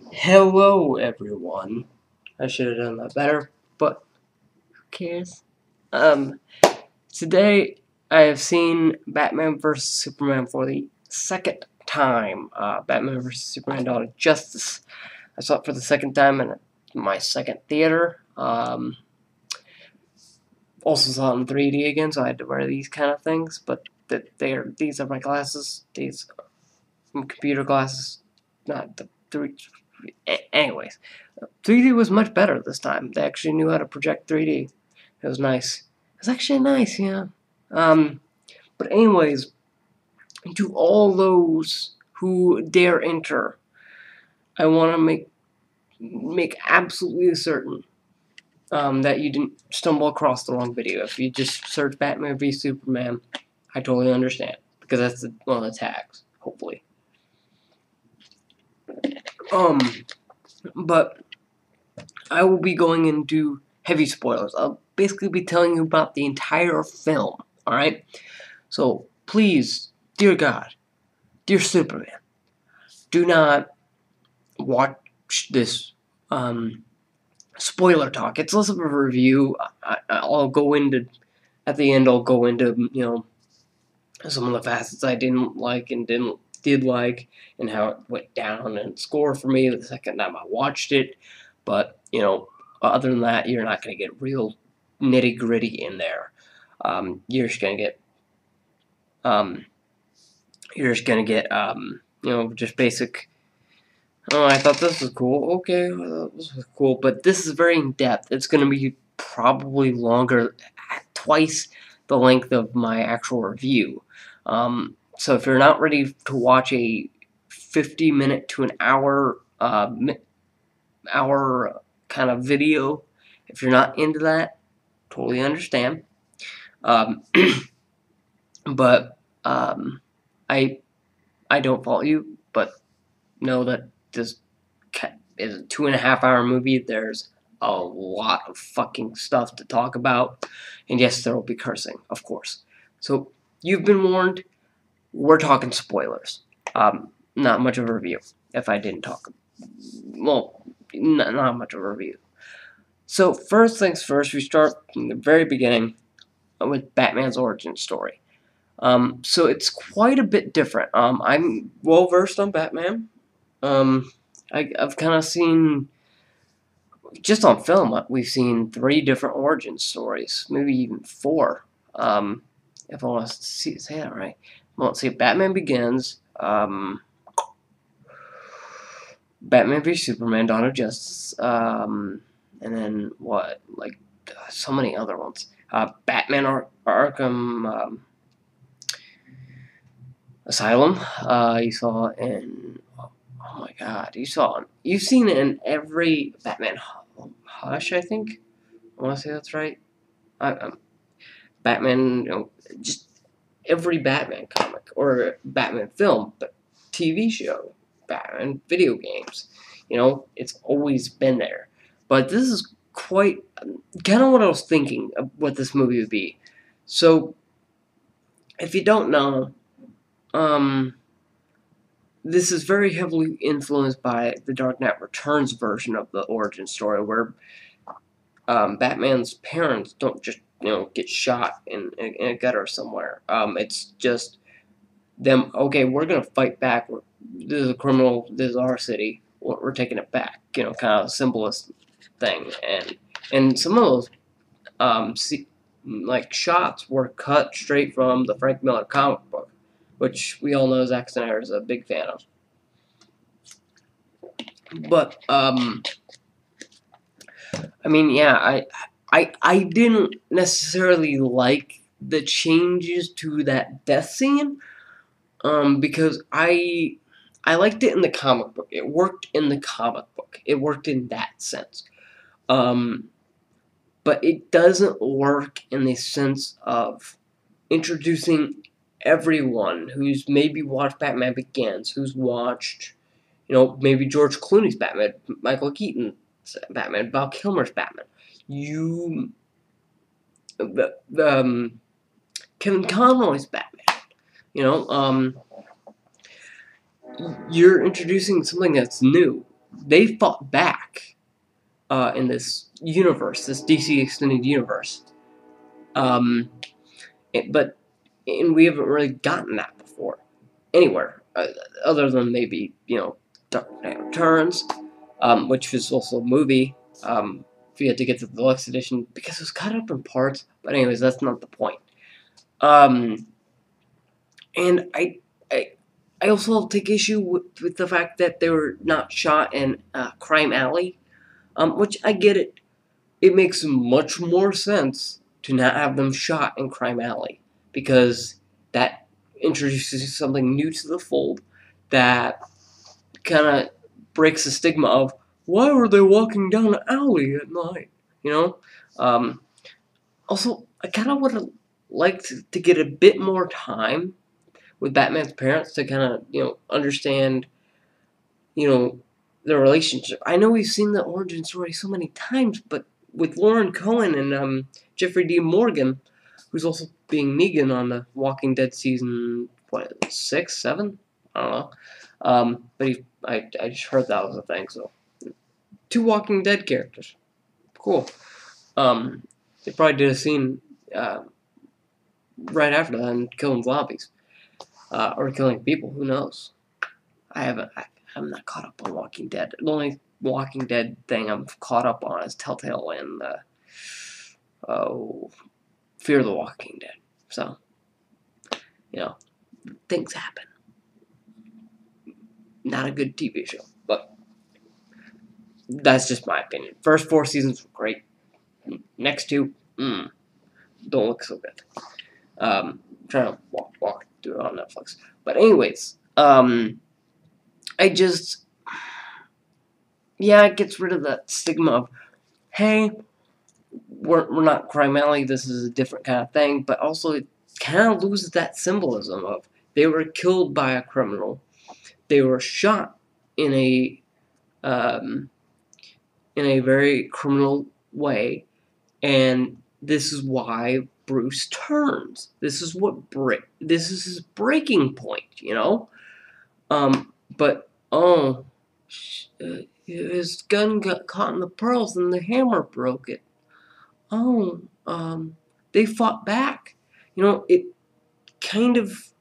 Hello, everyone. I should have done that better, but who cares? Today I have seen Batman vs. Superman for the second time. Batman vs. Superman: Dawn of Justice. I saw it for the second time in my second theater. Also saw it in 3D again, so I had to wear these kind of things. But these are my glasses. These are computer glasses, not the three. Anyways, 3D was much better this time. They actually knew how to project 3D. It was nice. It was actually nice, yeah. Um, but anyways, to all those who dare enter, I want to make absolutely certain that you didn't stumble across the wrong video. If you just search Batman v Superman, I totally understand because that's one of the tags. Hopefully, um, but I will be going into heavy spoilers. I'll basically be telling you about the entire film. Alright? So please, dear God, dear Superman, do not watch this spoiler talk. It's less of a review. I'll go into, at the end, I'll go into, some of the facets I didn't like and did like, and how it went down and score for me the second time I watched it. But, other than that, you're not going to get real nitty gritty in there. You're just going to get, um, just basic. Oh, I thought this was cool. Okay, well, this was cool, but this is very in depth. It's going to be probably longer, twice the length of my actual review. So if you're not ready to watch a 50-minute to an hour kind of video, if you're not into that, totally understand. Um, but I don't fault you, but know that this is a 2.5 hour movie. There's a lot of fucking stuff to talk about, and yes, there will be cursing, of course. So you've been warned. We're talking spoilers. Not much of a review. If I didn't talk, well, not much of a review. So first things first, we start from the very beginning with Batman's origin story. So it's quite a bit different. I'm well versed on Batman. I've kind of seen, just on film, we've seen 3 different origin stories, maybe even 4. If I want to say that right. Well, let's see. Batman Begins, Batman v Superman: Dawn of Justice, and then what? Like so many other ones. Batman Arkham Asylum. You saw in. Oh my God! You've seen it in every Batman Hush, I think. I want to say that's right. Batman, just every Batman comic or Batman film, but TV show, Batman video games. It's always been there. But this is quite kind of what I was thinking of what this movie would be. So, if you don't know, this is very heavily influenced by the Dark Knight Returns version of the origin story, where Batman's parents don't just get shot in a gutter somewhere. It's just them. Okay, we're gonna fight back. This is a criminal. This is our city. We're taking it back. Kind of a symbolist thing, and some of those like shots were cut straight from the Frank Miller comic book, which we all know Zack Snyder is a big fan of. But I mean, yeah, I didn't necessarily like the changes to that death scene, because I liked it in the comic book. It worked in the comic book. It worked in that sense. But it doesn't work in the sense of introducing everyone who's maybe watched Batman Begins, who's watched, maybe George Clooney's Batman, Michael Keaton's Batman, Val Kilmer's Batman. Kevin Conroy's Batman. You're introducing something that's new. they fought back in this universe, this DC extended universe. But we haven't really gotten that before anywhere, other than maybe Dark Knight Returns, which was also a movie. If you had to get the deluxe edition because it was cut up in parts. But anyways, that's not the point. And I also take issue with the fact that they were not shot in Crime Alley, which I get it. It makes much more sense to not have them shot in Crime Alley because that introduces something new to the fold that kind of breaks the stigma of why were they walking down an alley at night, you know? Also, I kind of would have liked to get a bit more time with Batman's parents to kind of, understand, their relationship. I know we've seen the origin story so many times, but with Lauren Cohen and Jeffrey Dean Morgan, who's also being Negan on the Walking Dead season, 6, 7? I don't know. But I just heard that was a thing, so. 2 Walking Dead characters. Cool. They probably did a scene right after that and killing zombies. Or killing people, who knows? I'm not caught up on Walking Dead. The only Walking Dead thing I'm caught up on is Telltale and Fear the Walking Dead. So, things happen. Not a good TV show, but that's just my opinion. First 4 seasons were great. Next 2, don't look so good. I'm trying to walk through it on Netflix. But anyways, it gets rid of that stigma of, hey, we're not Crime Alley, this is a different kind of thing, but also it kind of loses that symbolism of they were killed by a criminal, they were shot in a very criminal way, and this is why Bruce turns. This is his breaking point, But his gun got caught in the pearls and the hammer broke it. They fought back. It kind of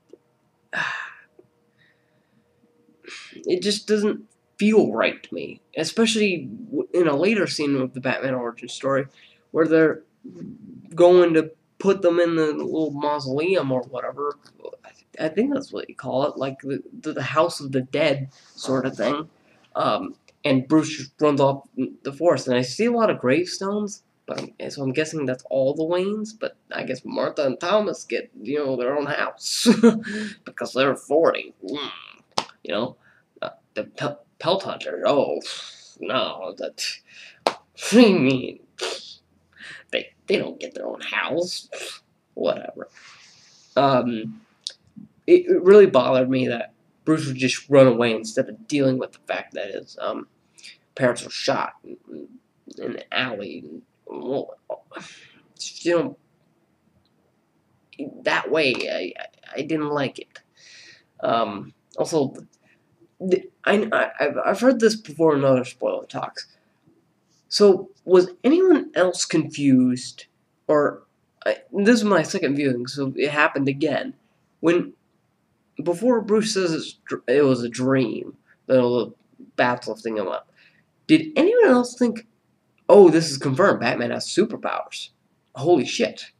it just doesn't feel right to me, especially in a later scene of the Batman origin story where they're going to put them in the little mausoleum or whatever. I think that's what you call it, like the House of the Dead sort of thing. And Bruce just runs off the forest, and I see a lot of gravestones, so I'm guessing that's all the Waynes, but I guess Martha and Thomas get, their own house, because they're 40. The Pelt Hunter, oh, no, what do you mean? They don't get their own house. Whatever. It really bothered me that Bruce would just run away instead of dealing with the fact that his parents were shot in an alley. That way, I didn't like it. Also, I've heard this before in other spoiler talks. So, was anyone else confused, or this is my second viewing, so it happened again, before Bruce says it was a dream, the bats lifting him up, did anyone else think, oh, this is confirmed, Batman has superpowers? Holy shit.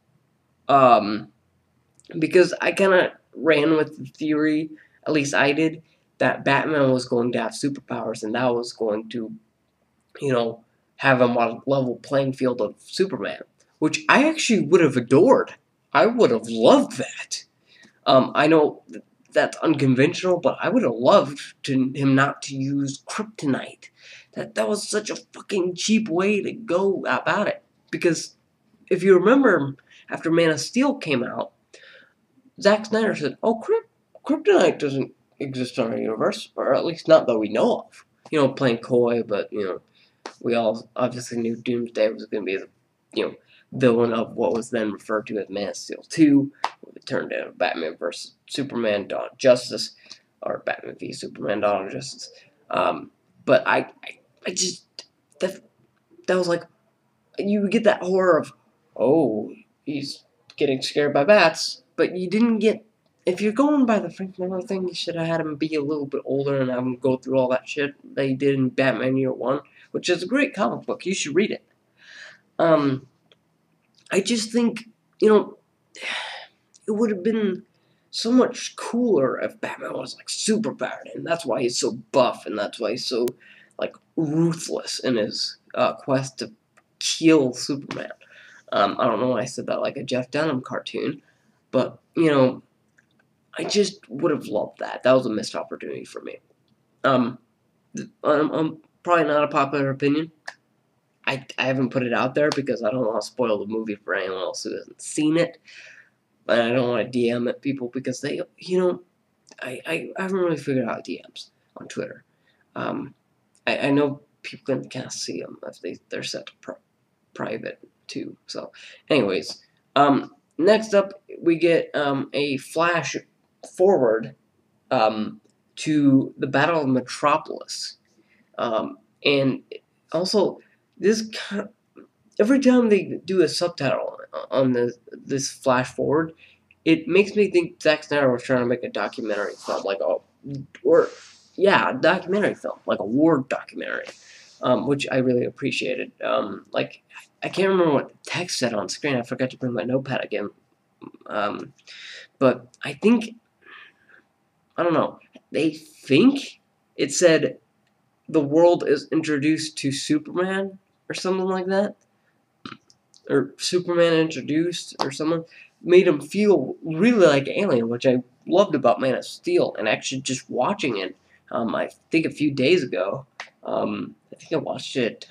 Because I kind of ran with the theory, at least I did, that Batman was going to have superpowers, and that was going to, have him on a level playing field of Superman, which I actually would have adored. I would have loved that. I know that's unconventional, but I would have loved him not to use kryptonite. That was such a fucking cheap way to go about it. Because if you remember, after Man of Steel came out, Zack Snyder said, "Oh, kryptonite doesn't exist in our universe, or at least not that we know of." Playing coy, but we all obviously knew Doomsday was going to be the villain of what was then referred to as Man of Steel 2. It turned into Batman vs. Superman: Dawn of Justice, or Batman v Superman: Dawn of Justice. But I just that was like, you get that horror of, oh, he's getting scared by bats, but you didn't get. If you're going by the Frank Miller thing, you should have had him be a little bit older and have him go through all that shit that he did in Batman Year One, which is a great comic book. You should read it. I just think, it would have been so much cooler if Batman was like super powered, and that's why he's so buff, and that's why he's so like ruthless in his quest to kill Superman. I don't know why I said that like a Jeff Dunham cartoon, but I just would have loved that. That was a missed opportunity for me. I'm probably not a popular opinion. I haven't put it out there because I don't want to spoil the movie for anyone else who hasn't seen it. And I don't want to DM at people because they, I haven't really figured out DMs on Twitter. I know people can kind of see them if they're set to private too. So, anyways, next up we get a flash forward to the Battle of Metropolis, and also this every time they do a subtitle on this flash forward, it makes me think Zack Snyder was trying to make a documentary film, a documentary film, like a war documentary, which I really appreciated. I can't remember what the text said on screen. I forgot to bring my notepad again. But I think, I don't know, they think it said the world is introduced to Superman or something like that. Or Superman introduced, or someone made him feel really like Alien, which I loved about Man of Steel. And actually, just watching it, I think a few days ago, I think I watched it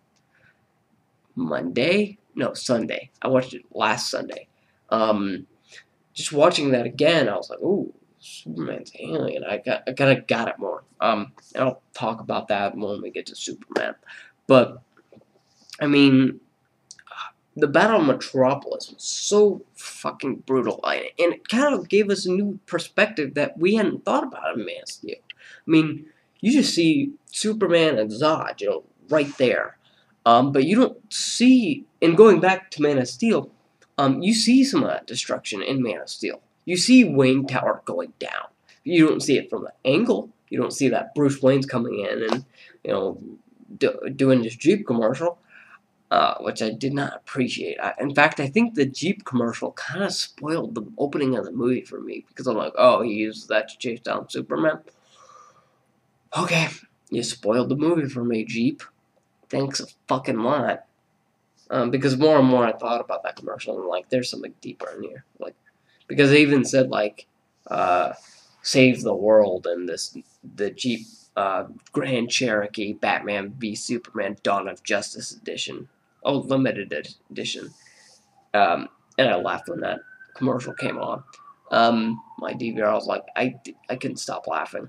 Sunday. I watched it last Sunday. Just watching that again, I was like, ooh, Superman's Alien. I kind of got it more. And I'll talk about that when we get to Superman. But I mean, the Battle of Metropolis was so fucking brutal, and it kind of gave us a new perspective that we hadn't thought about in Man of Steel. I mean, you just see Superman and Zod, right there, but you don't see. And going back to Man of Steel, you see some of that destruction in Man of Steel. You see Wayne Tower going down. You don't see it from the angle. You don't see that Bruce Wayne's coming in and doing this Jeep commercial. Which I did not appreciate. In fact, I think the Jeep commercial kind of spoiled the opening of the movie for me, because I'm like, oh, he used that to chase down Superman? Okay, you spoiled the movie for me, Jeep. Thanks a fucking lot. Because more and more I thought about that commercial, and I'm like, there's something deeper in here. Because they even said, save the world, and the Jeep Grand Cherokee Batman v Superman Dawn of Justice edition. Oh, limited edition. And I laughed when that commercial came on. My DVR, I was like, I couldn't stop laughing.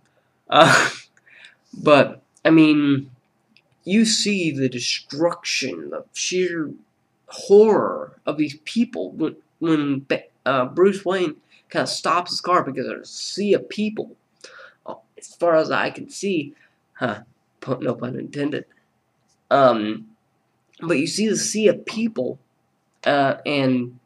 But, I mean, you see the destruction, the sheer horror of these people when Bruce Wayne kind of stops his car because there's a sea of people. As far as I can see, no pun intended. But you see the sea of people, and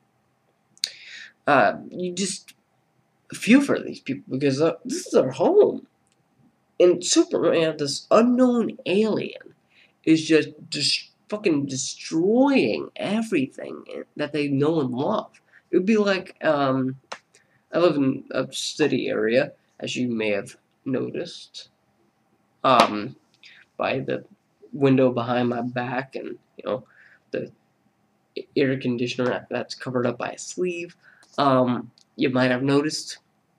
you just feel for these people because this is their home. And Superman, this unknown alien, is just fucking destroying everything that they know and love. It would be like, I live in a city area, as you may have noticed, by the window behind my back, and the air conditioner that's covered up by a sleeve. You might have noticed.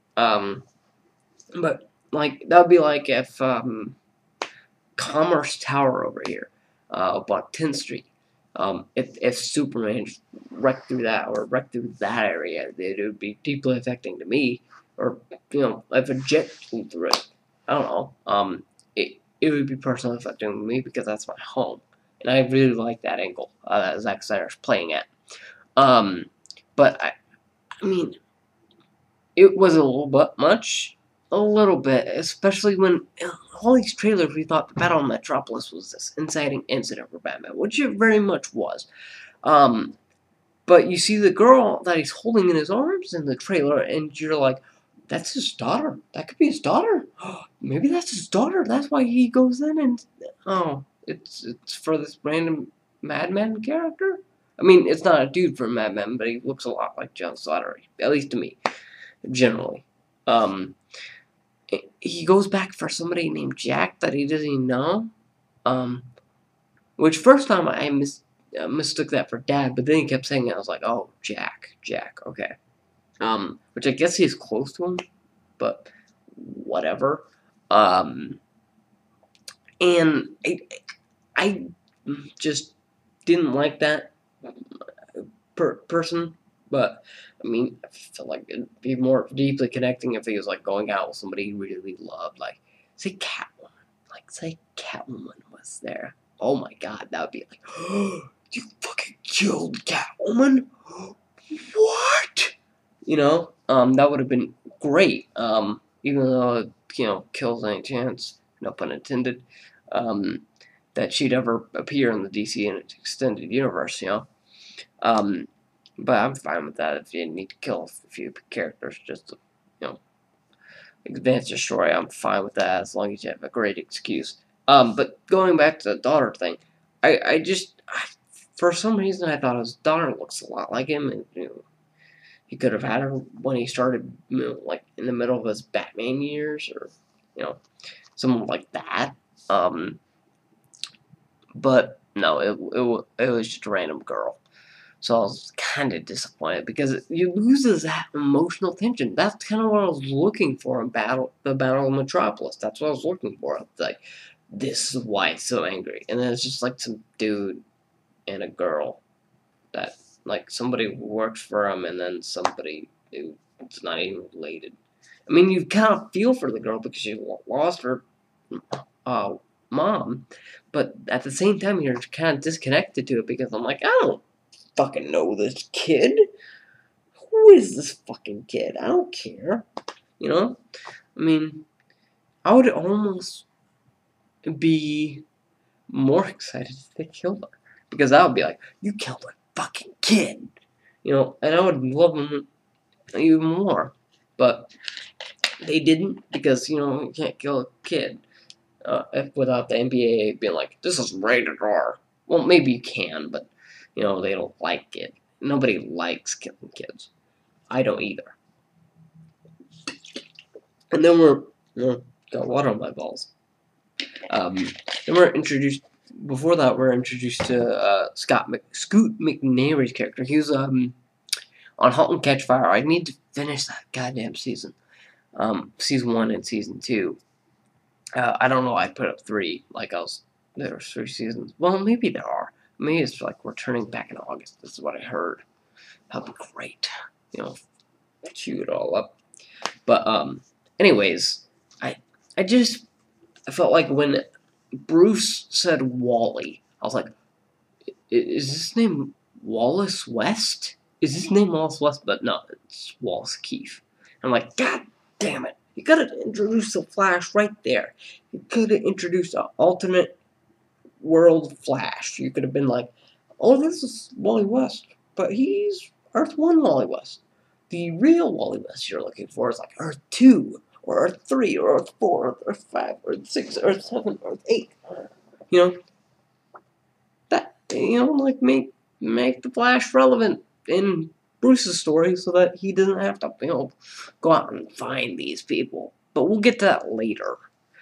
But that would be like if Commerce Tower over here, up on 10th Street. If Superman wrecked through that area, it would be deeply affecting to me. Or if a jet flew through it, I don't know. It would be personally affecting me because that's my home, and I really like that angle that Zack Snyder's playing at. But I mean, it was a little bit much, A little bit, especially when all these trailers we thought the Battle of Metropolis was this inciting incident for Batman, which it very much was. Um, but you see the girl that he's holding in his arms in the trailer, and you're like, that's his daughter. That could be his daughter. Maybe that's his daughter. That's why he goes in and it's for this random Madman character. I mean, it's not a dude from Mad Men, but he looks a lot like John Slattery, at least to me, generally. He goes back for somebody named Jack that he doesn't even know. Which first time I mistook that for Dad, but then he kept saying it. I was like, oh, Jack, okay. Which I guess he's close to him, but whatever. And I just didn't like that person, but I mean, I feel like it'd be more deeply connecting if he was like going out with somebody he really loved, like say Catwoman was there. Oh my God, that would be like, oh, you fucking killed Catwoman? What? You know, that would have been great. Even though it, kills any chance, no pun intended, that she'd ever appear in the DC and extended universe, But I'm fine with that if you need to kill a few characters just to, advance your story. I'm fine with that as long as you have a great excuse. But going back to the daughter thing, for some reason I thought his daughter looks a lot like him, and he could have had her when he started, like in the middle of his Batman years, or someone like that. But no, it was just a random girl. So I was kind of disappointed because it loses that emotional tension. That's kind of what I was looking for in the Battle of Metropolis. That's what I was looking for. It's like, this is why it's so angry. And then it's just like some dude and a girl that, like, somebody who works for him and then somebody who's not even related. I mean, you kind of feel for the girl because she lost her mom, but at the same time, you're kind of disconnected to it because I'm like, I don't fucking know this kid. Who is this fucking kid? I don't care. I mean, I would almost be more excited if they killed her. Because I would be like, you killed a fucking kid. And I would love them even more. But they didn't because, you can't kill a kid without the NBA being like, this is rated R. Well, maybe you can, but they don't like it. Nobody likes killing kids. I don't either. And then got water on my balls. Then we're introduced. Before that, we're introduced to Scoot McNairy's character. He was on *Halt and Catch Fire*. I need to finish that goddamn season. Season 1 and season 2. I don't know. I put up 3. There were 3 seasons. Well, maybe there are. Maybe it's like we're turning back in August. This is what I heard. That'd be great. Chew it all up. But anyways, I felt like when Bruce said Wally, I was like, is his name Wallace West? Is his name Wallace West? But no, it's Wallace Keith. I'm like, God damn it. You could have introduced the Flash right there. You could have introduced an alternate world Flash. You could have been like, oh, this is Wally West, but he's Earth 1 Wally West. The real Wally West you're looking for is like Earth 2, or Earth 3, or Earth 4, or Earth 5, or Earth 6, Earth 7, Earth 8. That, like make the Flash relevant in Bruce's story so that he doesn't have to, go out and find these people. But we'll get to that later.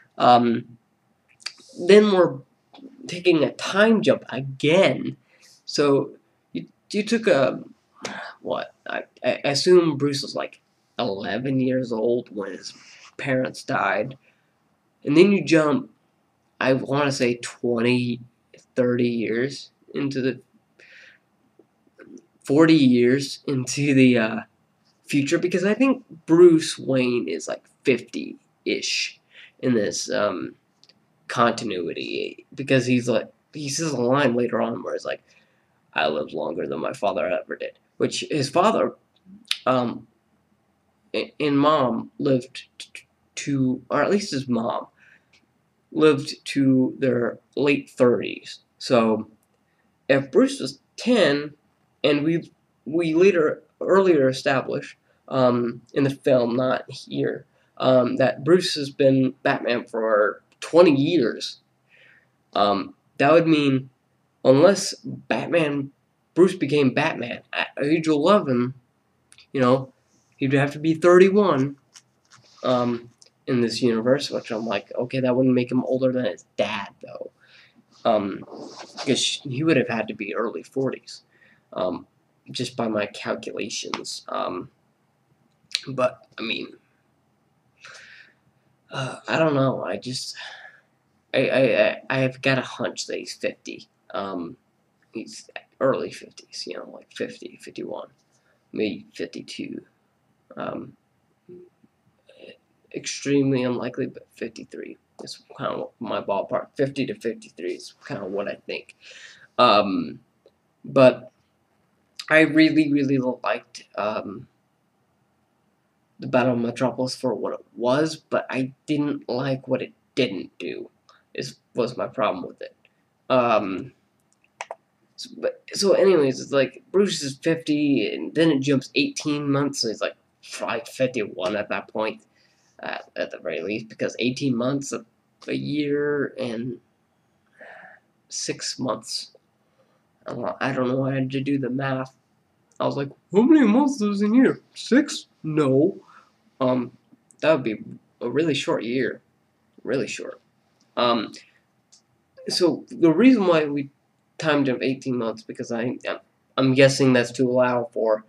Then we're taking a time jump again. So you took I assume Bruce was like 11 years old when his parents died. And then you jump, I want to say 20, 30 years into the 40 years into the future, because I think Bruce Wayne is like 50-ish in this continuity, because he says a line later on where it's like, I lived longer than my father ever did, which his father and mom lived to, or at least his mom, lived to their late 30s. So if Bruce was 10, and we earlier established in the film, not here, that Bruce has been Batman for 20 years. That would mean, unless Bruce became Batman at age 11, he'd have to be 31 in this universe, which I'm like, okay, that wouldn't make him older than his dad, though. Because he would have had to be early 40s, just by my calculations. But, I mean, I don't know. I've got a hunch that he's 50. He's early 50s, like 50, 51, maybe 52. Extremely unlikely, but 53 is kind of my ballpark. 50 to 53 is kind of what I think. But I really, really liked the Battle of Metropolis for what it was, but I didn't like what it didn't do. Was my problem with it. So anyways, it's like Bruce is 50, and then it jumps 18 months, and he's like 51 at that point, at the very least, because 18 months, a year, and 6 months. I don't know how to do the math. I was like, how many months is in here? 6? No. That would be a really short year. Really short. So the reason why we timed him 18 months, because I'm guessing that's to allow for,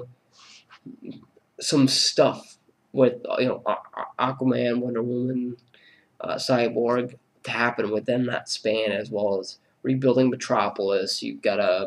some stuff with, Aquaman, Wonder Woman, Cyborg to happen within that span, as well as rebuilding Metropolis. You've got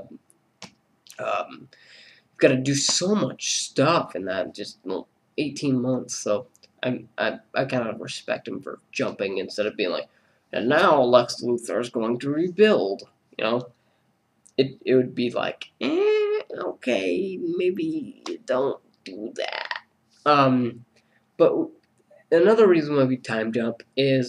to do so much stuff in that just 18 months. So I kind of respect him for jumping instead of being like, and now Lex Luthor is going to rebuild. It would be like, okay, maybe don't do that. But another reason why we time jump is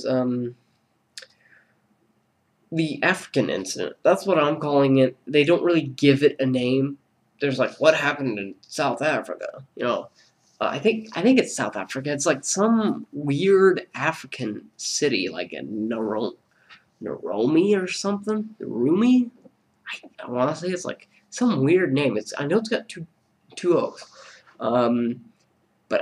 the African incident. That's what I'm calling it. They don't really give it a name. There's like, what happened in South Africa? I think it's South Africa. It's like some weird African city, like a Naromi or something. Rumi. I want to say it's like some weird name. I know it's got two O's. But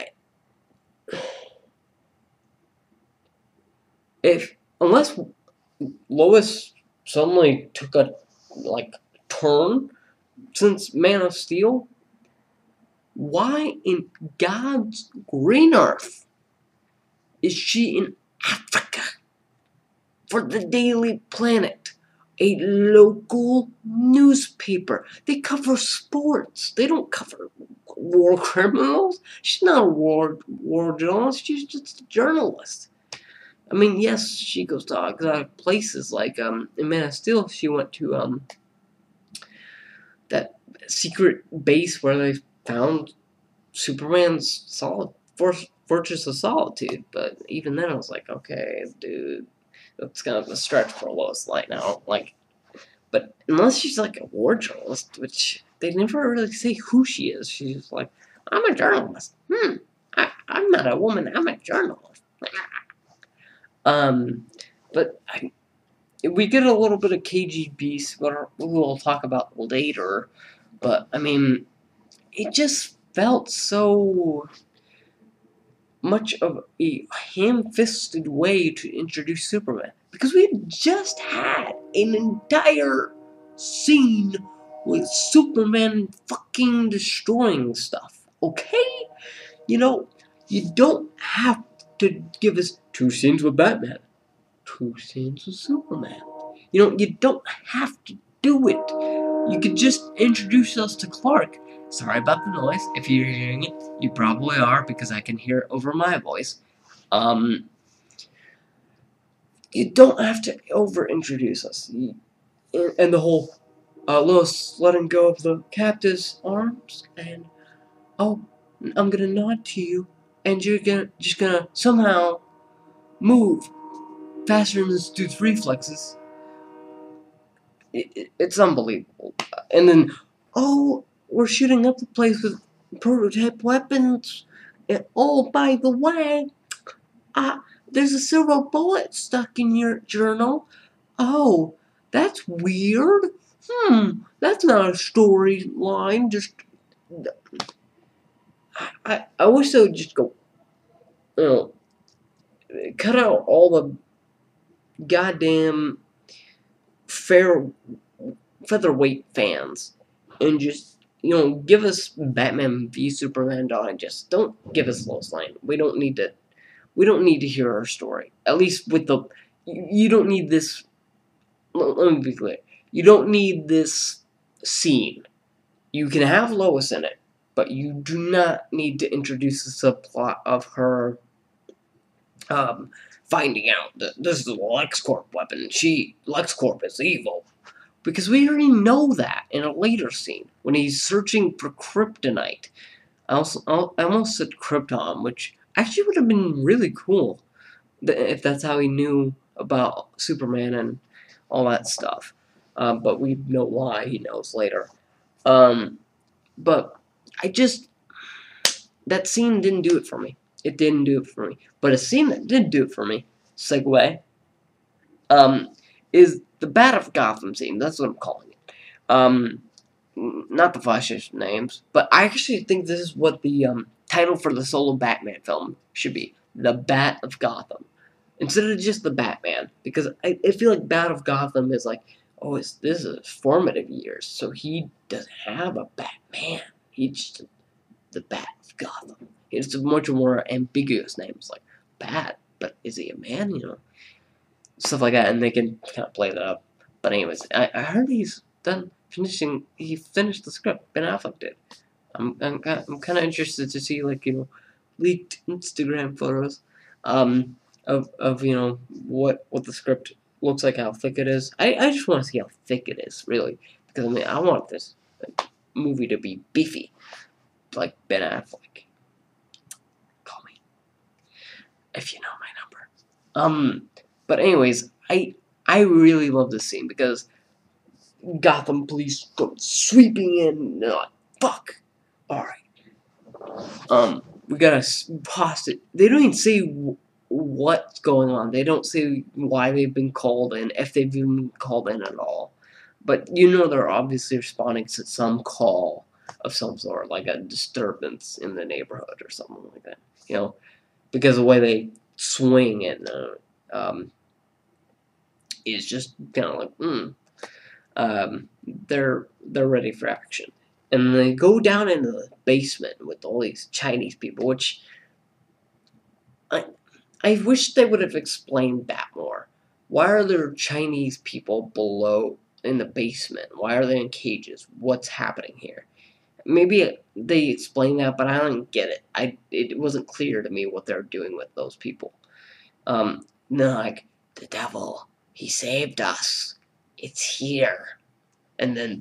unless Lois suddenly took a turn since Man of Steel, why in God's green earth is she in Africa for the Daily Planet, a local newspaper? They cover sports. They don't cover war criminals. She's not a war journalist. She's just a journalist. I mean, yes, she goes to exotic places, like in Man of Steel, she went to that secret base where they found Superman's Fortress of Solitude. But even then, I was like, okay, dude, that's kind of a stretch for Lois Lane now. But unless she's like a war journalist, which they never really say who she is, she's just like, I'm a journalist. I'm not a woman. I'm a journalist. But we get a little bit of KGB, who we'll talk about later. But I mean, it just felt so much of a ham-fisted way to introduce Superman, because we just had an entire scene with Superman fucking destroying stuff. Okay, you don't have to give us 2 scenes with Batman, 2 scenes with Superman. You don't have to do it. You could just introduce us to Clark. Sorry about the noise. If you're hearing it, you probably are, because I can hear it over my voice. You don't have to over-introduce us. And the whole Lois letting go of the captive's arms, and, oh, I'm gonna nod to you, and you're just gonna somehow move faster than this dude's reflexes. It's unbelievable. And then, oh, we're shooting up the place with prototype weapons. And, oh, by the way, there's a silver bullet stuck in your journal. Oh, that's weird. That's not a storyline. Just, I wish they would just go, you know, cut out all the goddamn featherweight fans and just, give us Batman v Superman Digest. Don't give us Lois Lane. We don't need to hear her story. At least with the, you don't need this. Let me be clear. You don't need this scene. You can have Lois in it, but you do not need to introduce the subplot of her finding out that this is a LexCorp weapon. LexCorp is evil. Because we already know that in a later scene when he's searching for kryptonite. I almost said Krypton, which actually would have been really cool if that's how he knew about Superman and all that stuff. But we know why he knows later. But that scene didn't do it for me. It didn't do it for me. But a scene that did do it for me, segue, is the Bat of Gotham scene. That's what I'm calling it. Not the Flash's names, but I actually think this is what the title for the solo Batman film should be: The Bat of Gotham, instead of just the Batman, because I feel like Bat of Gotham is like, oh, this is formative years, so he doesn't have a Batman. He's just the Bat of Gotham. It's a much more ambiguous name. It's like Bat, but is he a man? Stuff like that, and they can kind of play that up. But anyways, I heard he's done finishing. He finished the script. Ben Affleck did. I'm kind of interested to see, like, leaked Instagram photos, of what the script looks like, how thick it is. I just want to see how thick it is, really, because I want this movie to be beefy, like Ben Affleck. Call me if you know my number. But anyways, I really love this scene because Gotham police go sweeping in, and they're like, fuck. Alright. We gotta hostage. They don't even say what's going on. They don't say why they've been called in, if they've been called in at all. But they're obviously responding to some call of some sort, like a disturbance in the neighborhood or something like that. Because the way they swing and is just kind of like, they're ready for action. And they go down into the basement with all these Chinese people, which I wish they would have explained that more. Why are there Chinese people below in the basement? Why are they in cages? What's happening here? Maybe they explain that, but I don't get it. It wasn't clear to me what they're doing with those people. Like, the devil, he saved us. It's here. And then,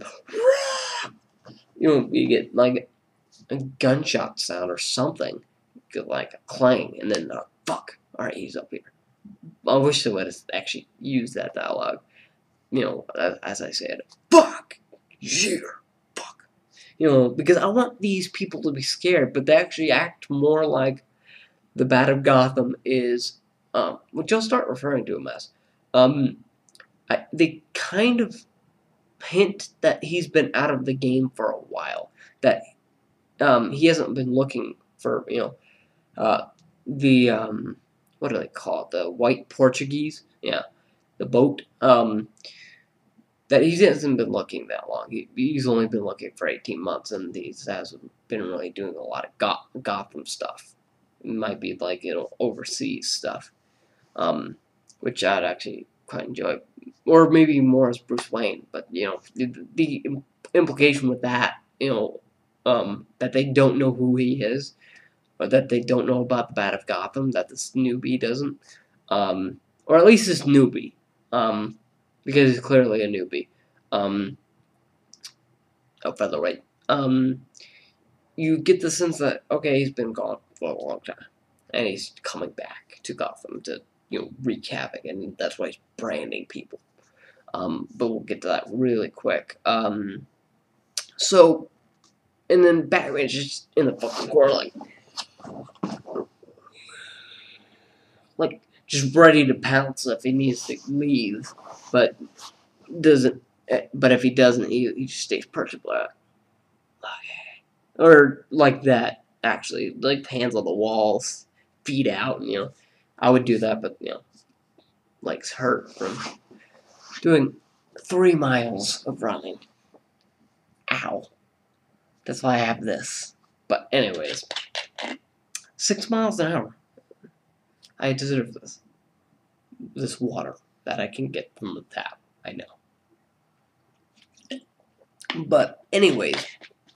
you get like a gunshot sound or something, like a clang, and then fuck. All right, he's up here. I wish they would have actually used that dialogue. As I said, fuck, yeah, fuck. Because I want these people to be scared, but they actually act more like the Bat of Gotham is, which I'll start referring to him as. They kind of hint that he's been out of the game for a while. That he hasn't been looking for, the what do they call it? The white Portuguese, yeah, the boat. That he hasn't been looking that long. He's only been looking for 18 months, and he hasn't been really doing a lot of Gotham stuff. It might be like overseas stuff, which I'd actually quite enjoy, or maybe more as Bruce Wayne. But the implication with that, that they don't know who he is, or that they don't know about the Bat of Gotham, that this newbie doesn't, or at least this newbie, because he's clearly a newbie, featherweight. You get the sense that, okay, he's been gone for a long time. and he's coming back to Gotham to, wreak havoc, and that's why he's branding people. But we'll get to that really quick. So, and then Batman's just in the fucking corner, like just ready to pounce if he needs to leave, but doesn't. But if he doesn't, he just stays perfectly like, or like that. Actually, like hands on the walls, feet out. I would do that, but legs hurt from doing 3 miles of running. Ow. That's why I have this. But anyways, 6 miles an hour. I deserve this. This water that I can get from the tap. I know. But anyways,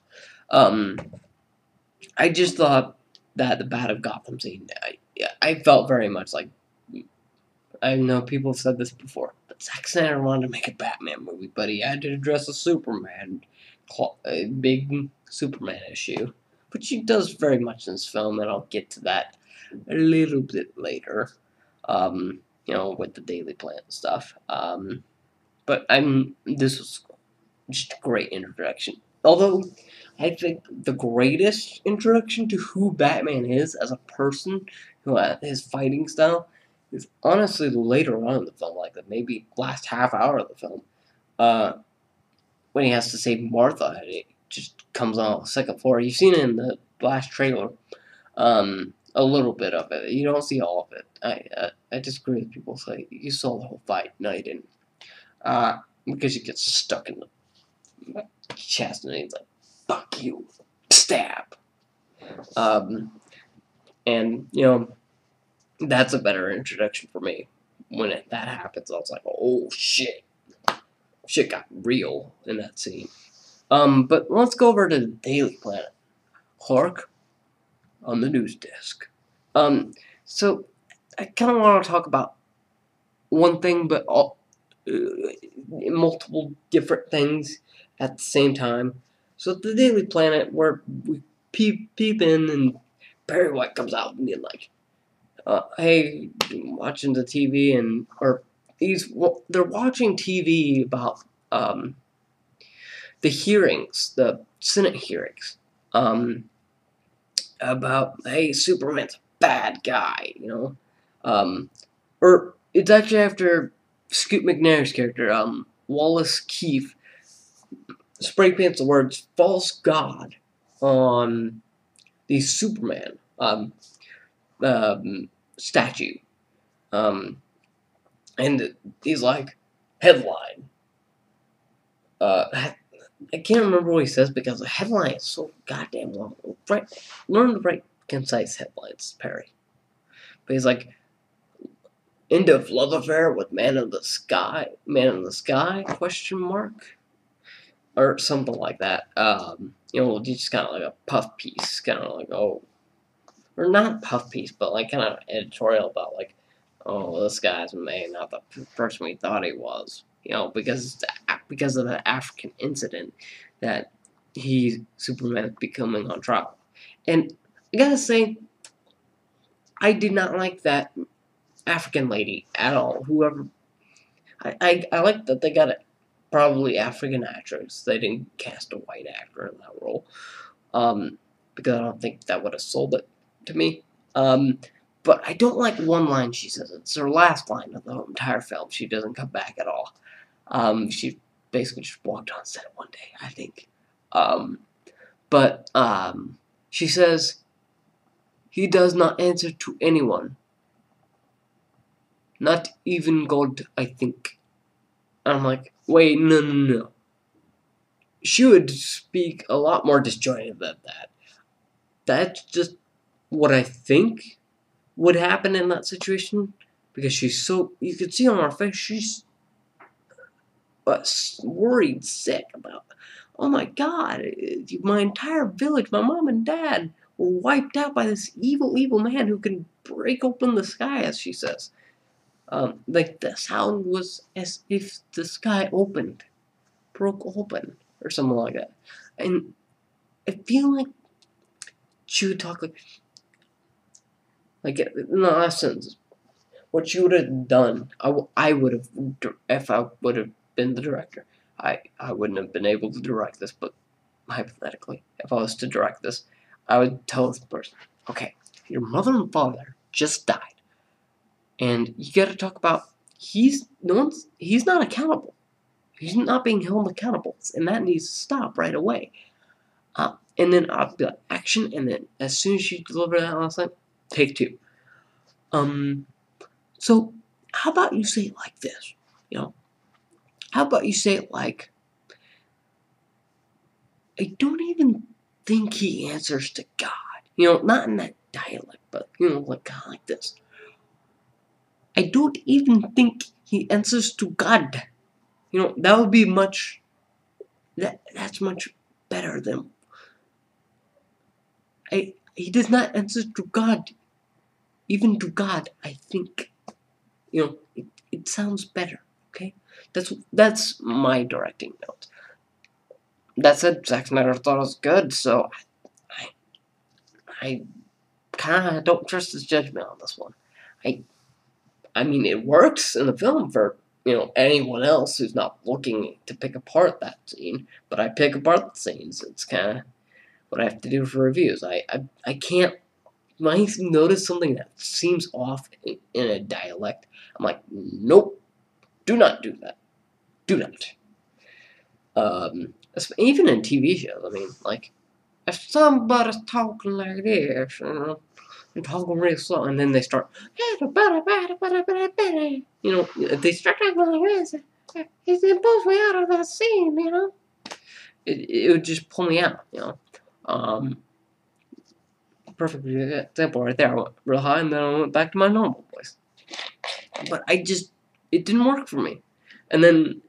I just thought that the Bat of Gotham scene, I felt very much like, I know people have said this before, but Zack Snyder wanted to make a Batman movie, but he had to address a Superman, a big Superman issue, which he does very much in this film, and I'll get to that a little bit later, with the Daily Planet stuff. But this was just a great introduction. Although, I think the greatest introduction to who Batman is as a person, his fighting style, is honestly later on in the film, like the maybe last half hour of the film, when he has to save Martha, and it just comes on the second floor. You've seen it in the last trailer, a little bit of it. You don't see all of it. I disagree with people say you saw the whole fight. No, you didn't. Because he gets stuck in the chest, and he's like, "Fuck you," stab. And that's a better introduction for me. When that happens, I was like, "Oh shit, shit got real" in that scene. But let's go over to the Daily Planet. Clark on the news desk. So I kind of want to talk about one thing, but multiple different things at the same time. So at the Daily Planet, where we peep in, and Barry White comes out and he's like, "Hey, watching the TV," or they're watching TV about the hearings, the Senate hearings, about, hey, Superman's a bad guy, or it's actually after Scoot McNair's character, Wallace Keefe, spray paints the words "false god" on the Superman statue, and he's like, headline. I can't remember what he says because the headline is so goddamn long. Learn to write concise headlines, Perry. But he's like, "End of love affair with man in the sky? Question mark, or something like that. Just kind of like a puff piece, kind of like, or not puff piece, but like kind of editorial about like, oh, this guy's maybe not the person we thought he was. Because of the African incident that Superman becoming on trial. And I gotta say, I did not like that African lady at all. Whoever, I like that they got a probably African actress. They didn't cast a white actor in that role, because I don't think that would have sold it to me. But I don't like one line she says. It's her last line of the entire film. She doesn't come back at all. She basically just walked on set one day, I think. But she says, "He does not answer to anyone. Not even God, I think." And I'm like, wait, no. She would speak a lot more disjointed than that. That's just what I think would happen in that situation. Because she's so, you could see on her face, she's worried sick about, oh my god, my entire village, my mom and dad, were wiped out by this evil man who can break open the sky, as she says. Like the sound was as if the sky broke open, or something like that. And I feel like she would talk like, Like, in the last sentence, what you would have done, I would have, if I would have been the director, I wouldn't have been able to direct this, but hypothetically, if I was to direct this, I would tell this person, okay, your mother and father just died, and you gotta talk about, he's not accountable. He's not being held accountable, and that needs to stop right away. And then I'll be like, action, and then as soon as you deliver that last line, take two. So how about you say it like this? How about you say it like, I don't even think he answers to God. Not in that dialect, but like kind of like this. I don't even think he answers to God. That would be much. That's much better than. He does not answer to God. Even to God, I think. It sounds better. Okay, that's my directing note. That said, Zack Snyder thought it was good, so I kind of don't trust his judgment on this one. I mean, it works in the film for anyone else who's not looking to pick apart that scene, but I pick apart the scenes. It's kind of what I have to do for reviews. I can't. When I notice something that seems off in a dialect, I'm like, nope, do not do that. Do not. Even in TV shows, I mean, like, if somebody's talking like this, and talking real slow, and then they start, they start talking like this, it pulls me out of that scene, it would just pull me out, perfect example right there. I went real high, and then I went back to my normal voice. But it didn't work for me. And then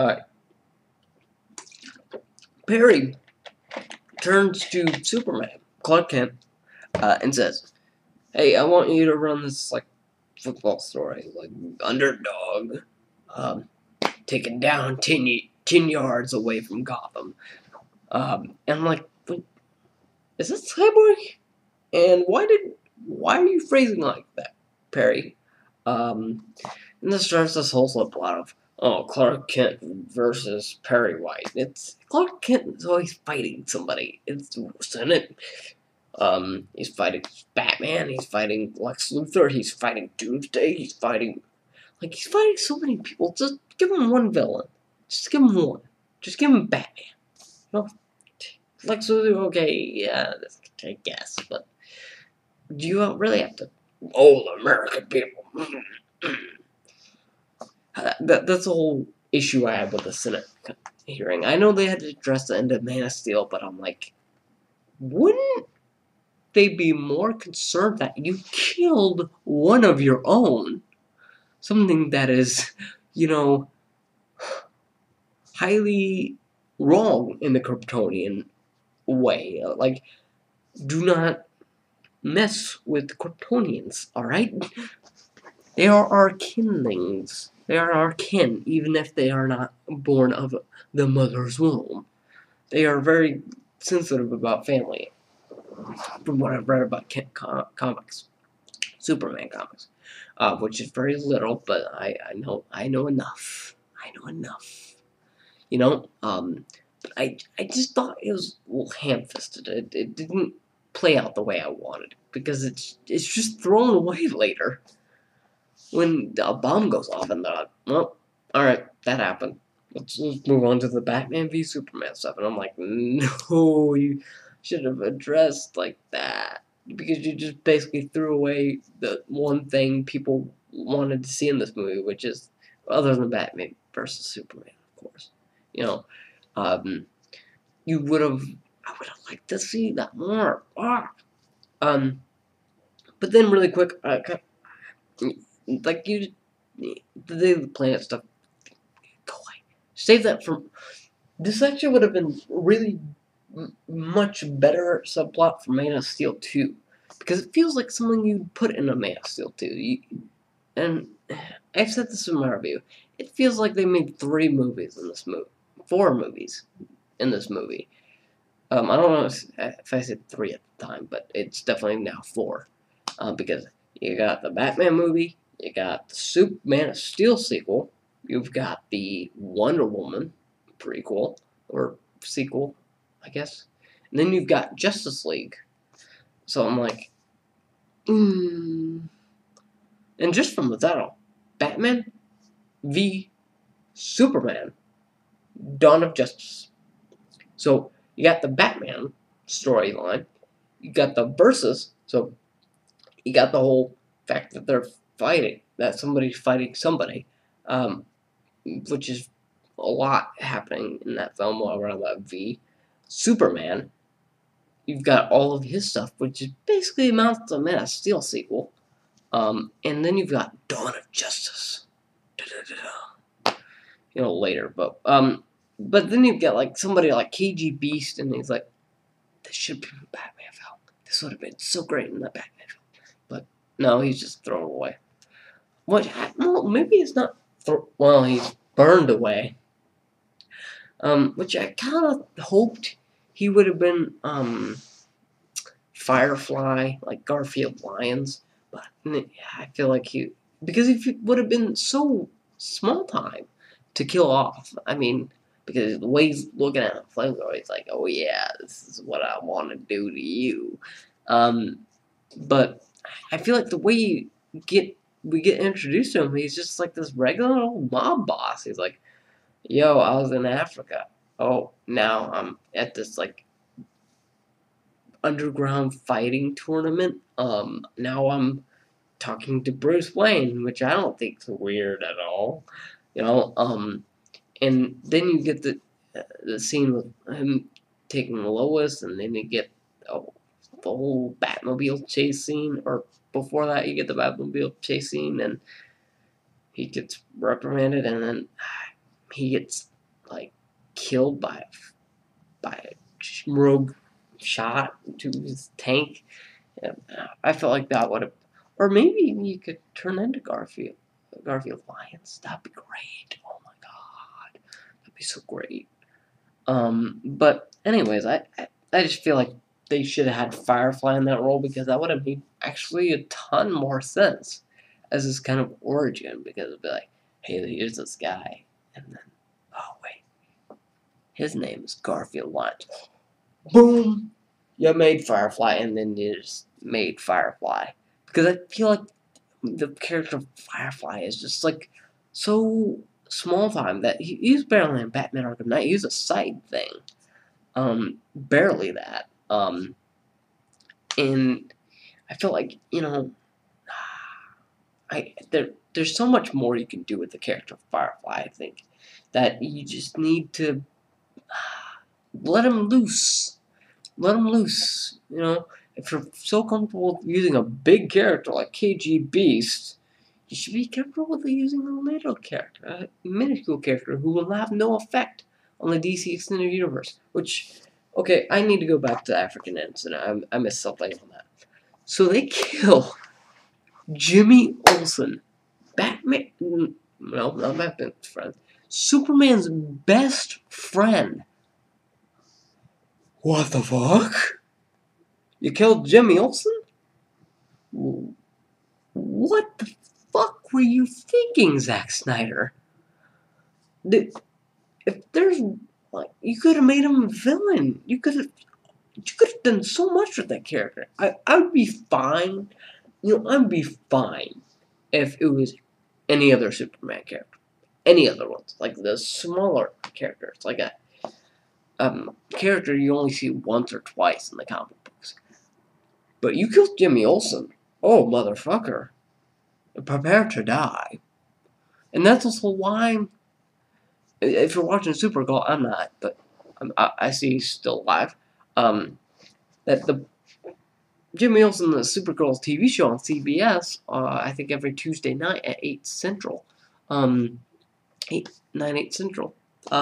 Perry turns to Superman, Clark Kent, and says, "Hey, I want you to run this like football story, like underdog, taken down 10 yards away from Gotham." And I'm like, wait, is this Cyborg? And why are you phrasing like that, Perry? And this starts this whole subplot of Clark Kent versus Perry White. It's Clark Kent is always fighting somebody. It's isn't it? He's fighting Batman. He's fighting Lex Luthor. He's fighting Doomsday. He's fighting so many people. Just give him one villain. Just give him one. Just give him Batman. Lex Luthor. Okay, yeah, I guess, but do you really have to? All American people. That's the whole issue I have with the Senate hearing. I know they had to address the end of Man of Steel, but I'm like, wouldn't they be more concerned that you killed one of your own? Something that is, highly wrong in the Kryptonian way. Like, do not mess with Kryptonians, alright? They are our kinlings. They are our kin, even if they are not born of the mother's womb. They are very sensitive about family, from what I've read about comics, Superman comics, which is very little, but I know enough. I know enough. But I just thought it was a little ham-fisted. It didn't play out the way I wanted, because it's just thrown away later. When a bomb goes off and they're like, well, alright, that happened. Let's move on to the Batman v Superman stuff. And I'm like, no, you should have addressed like that. Because you just basically threw away the one thing people wanted to see in this movie, which is, other than Batman versus Superman, of course. I would have liked to see that more. But then really quick, like the planet stuff, go away. Save that for. This actually would have been really much better subplot for Man of Steel 2, because it feels like something you'd put in a Man of Steel 2. And I've said this in my review. It feels like they made 3 movies in this movie, 4 movies in this movie. I don't know if I said 3 at the time, but it's definitely now 4, because You got the Batman movie. You got the Superman of Steel sequel. You've got the Wonder Woman prequel or sequel, I guess. And then you've got Justice League. So I'm like, And just from the title, Batman v Superman, Dawn of Justice. So you got the Batman storyline. You got the versus. So you got the whole fact that they're fighting, that somebody's fighting somebody, which is a lot happening in that film around that V. Superman, you've got all of his stuff, which is basically amounts to a Man of Steel sequel. And then you've got Dawn of Justice. Later, but then you've got like somebody like KG Beast, and he's like, this should be a Batman film. This would have been so great in the Batman film. But no, he's just thrown away. Well, maybe it's not. He's burned away. Which I kind of hoped he would have been Firefly, like Garfield Lyons. But I feel like because if it would have been so small time to kill off. I mean, because the way he's looking at the flamethrower, he's like, oh yeah, this is what I want to do to you. But I feel like the way we get introduced to him, he's just like this regular old mob boss. He's like, yo, I was in Africa. Oh, now I'm at this like underground fighting tournament. Now I'm talking to Bruce Wayne, which I don't think is weird at all. And then you get the scene with him taking Lois, and then you get the whole Batmobile chase scene, or before that you get the Batmobile chase scene, and he gets reprimanded, and then he gets like killed by a rogue shot to his tank. And I felt like that would have, or maybe you could turn into Garfield Lyons. That'd be great. Oh my god, that'd be so great. But anyways, I just feel like they should have had Firefly in that role, because that would have made actually a ton more sense as this kind of origin, because it'd be like, hey, here's this guy, and then, oh wait, his name is Garfield Lyons. Boom! You made Firefly, and then you just made Firefly. Because I feel like the character of Firefly is just like so small time that he's barely in Batman Arkham Knight. He's a side thing. Barely that. And I feel like, there's so much more you can do with the character of Firefly, I think, that you just need to let him loose. Let him loose. If you're so comfortable using a big character like KG Beast, you should be comfortable with using a little character, a minuscule character who will have no effect on the DC Extended Universe. Which, okay, I need to go back to African Incident. I missed something on that. So they kill Jimmy Olsen, Batman. No, not Batman's friend. Superman's best friend. What the fuck? You killed Jimmy Olsen? What the fuck were you thinking, Zack Snyder? If there's you could have made him a villain. You could have done so much with that character. I would be fine. I'd be fine if it was any other Superman character. Any other ones, like the smaller characters, like a character you only see once or twice in the comic books. But you killed Jimmy Olsen. Oh, motherfucker. Prepare to die. And that's also why, if you're watching Supergirl, I'm not, but I see he's still alive. That the Jimmy Olsen, the Supergirl TV show on CBS, I think every Tuesday night at 8 Central. 9, 8 Central.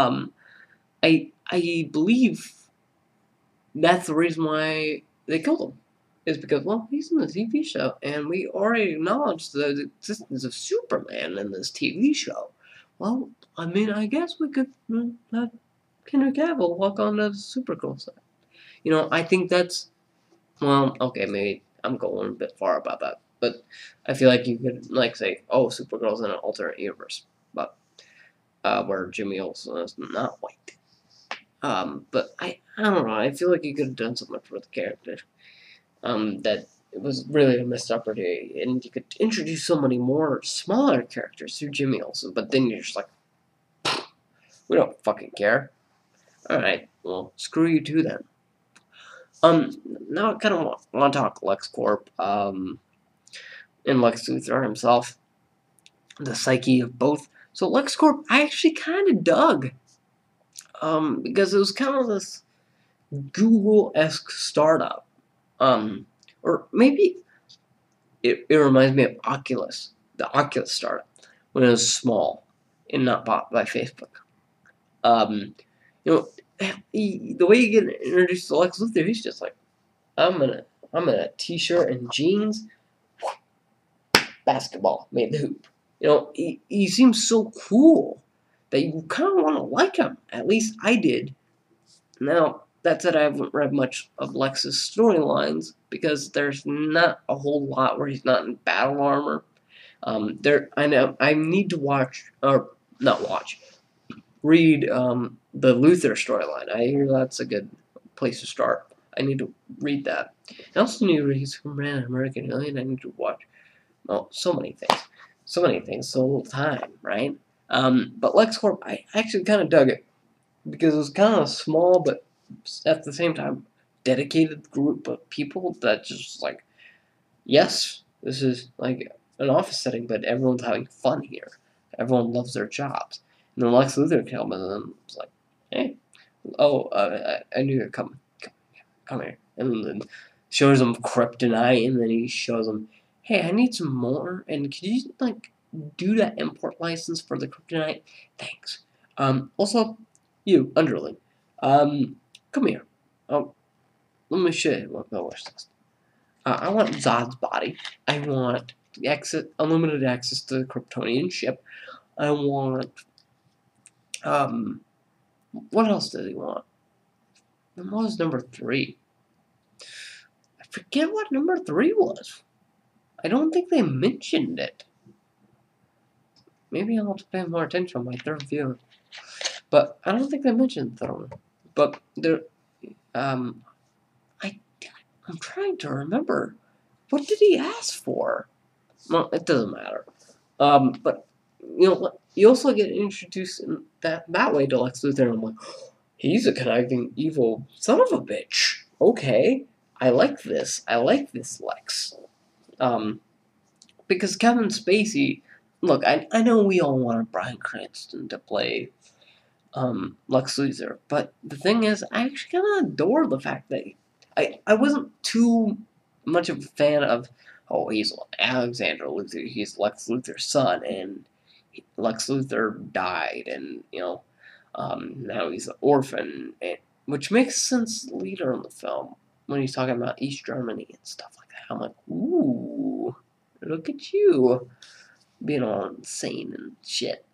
I believe that's the reason why they killed him. Is because, well, he's in the TV show, and we already acknowledged the existence of Superman in this TV show. Well, I mean, I guess we could have Henry Cavill walk onto the Supergirl side. I think that's, well, okay, maybe I'm going a bit far about that. but I feel like you could like say, oh, Supergirl's in an alternate universe, but where Jimmy Olsen is not white. But I don't know. I feel like you could have done something for the character. That it was really a missed opportunity, and you could introduce so many more smaller characters through Jimmy Olsen. But then you're just like, we don't fucking care. All right, well, screw you too then. Now I kind of want to talk LexCorp. And Lex Luthor himself, the psyche of both. So LexCorp, I actually kind of dug. Because it was kind of this Google-esque startup. Or maybe it reminds me of Oculus, the Oculus startup, when it was small and not bought by Facebook. You know, the way you get introduced to Lex Luthor, he's just like, I'm in a t-shirt and jeans, basketball, made the hoop. You know, he seems so cool that you kind of want to like him. At least I did. Now, that said, I haven't read much of Lex's storylines because there's not a whole lot where he's not in battle armor. I know I need to watch, or not watch, read the Luthor storyline. I hear that's a good place to start. I need to read that. I also need to read Superman, American Alien. I need to watch, well, so many things, so little time, right? But LexCorp, I actually kind of dug it because it was kind of small, but at the same time, dedicated group of people that just like, yes, this is like an office setting, but everyone's having fun here. Everyone loves their jobs. And then Lex Luthor came and then was like, hey, oh, I knew you'd come here. And then shows him kryptonite, and then he shows him, hey, I need some more, and could you, like, do that import license for the kryptonite? Thanks. Also, you, underling, come here. Let me show you what my wish list. I want Zod's body. I want unlimited access to the Kryptonian ship. I want, what else does he want? What was number 3? I forget what number 3 was. I don't think they mentioned it. Maybe I'll have to pay more attention on my third view. But I don't think they mentioned the third one. But there, I'm trying to remember. What did he ask for? Well, it doesn't matter. But you know what? You also get introduced in that way to Lex Luthor, and I'm like, he's a conniving, evil son of a bitch. Okay, I like this. I like this Lex. Because Kevin Spacey, look, I know we all wanted Bryan Cranston to play Lex Luthor, but the thing is, I actually kind of adore the fact that I wasn't too much of a fan of, oh, he's Alexander Luthor, he's Lex Luthor's son, and Lex Luthor died, and, you know, now he's an orphan, which makes sense later in the film, when he's talking about East Germany and stuff like that. I'm like, ooh, look at you, being all insane and shit.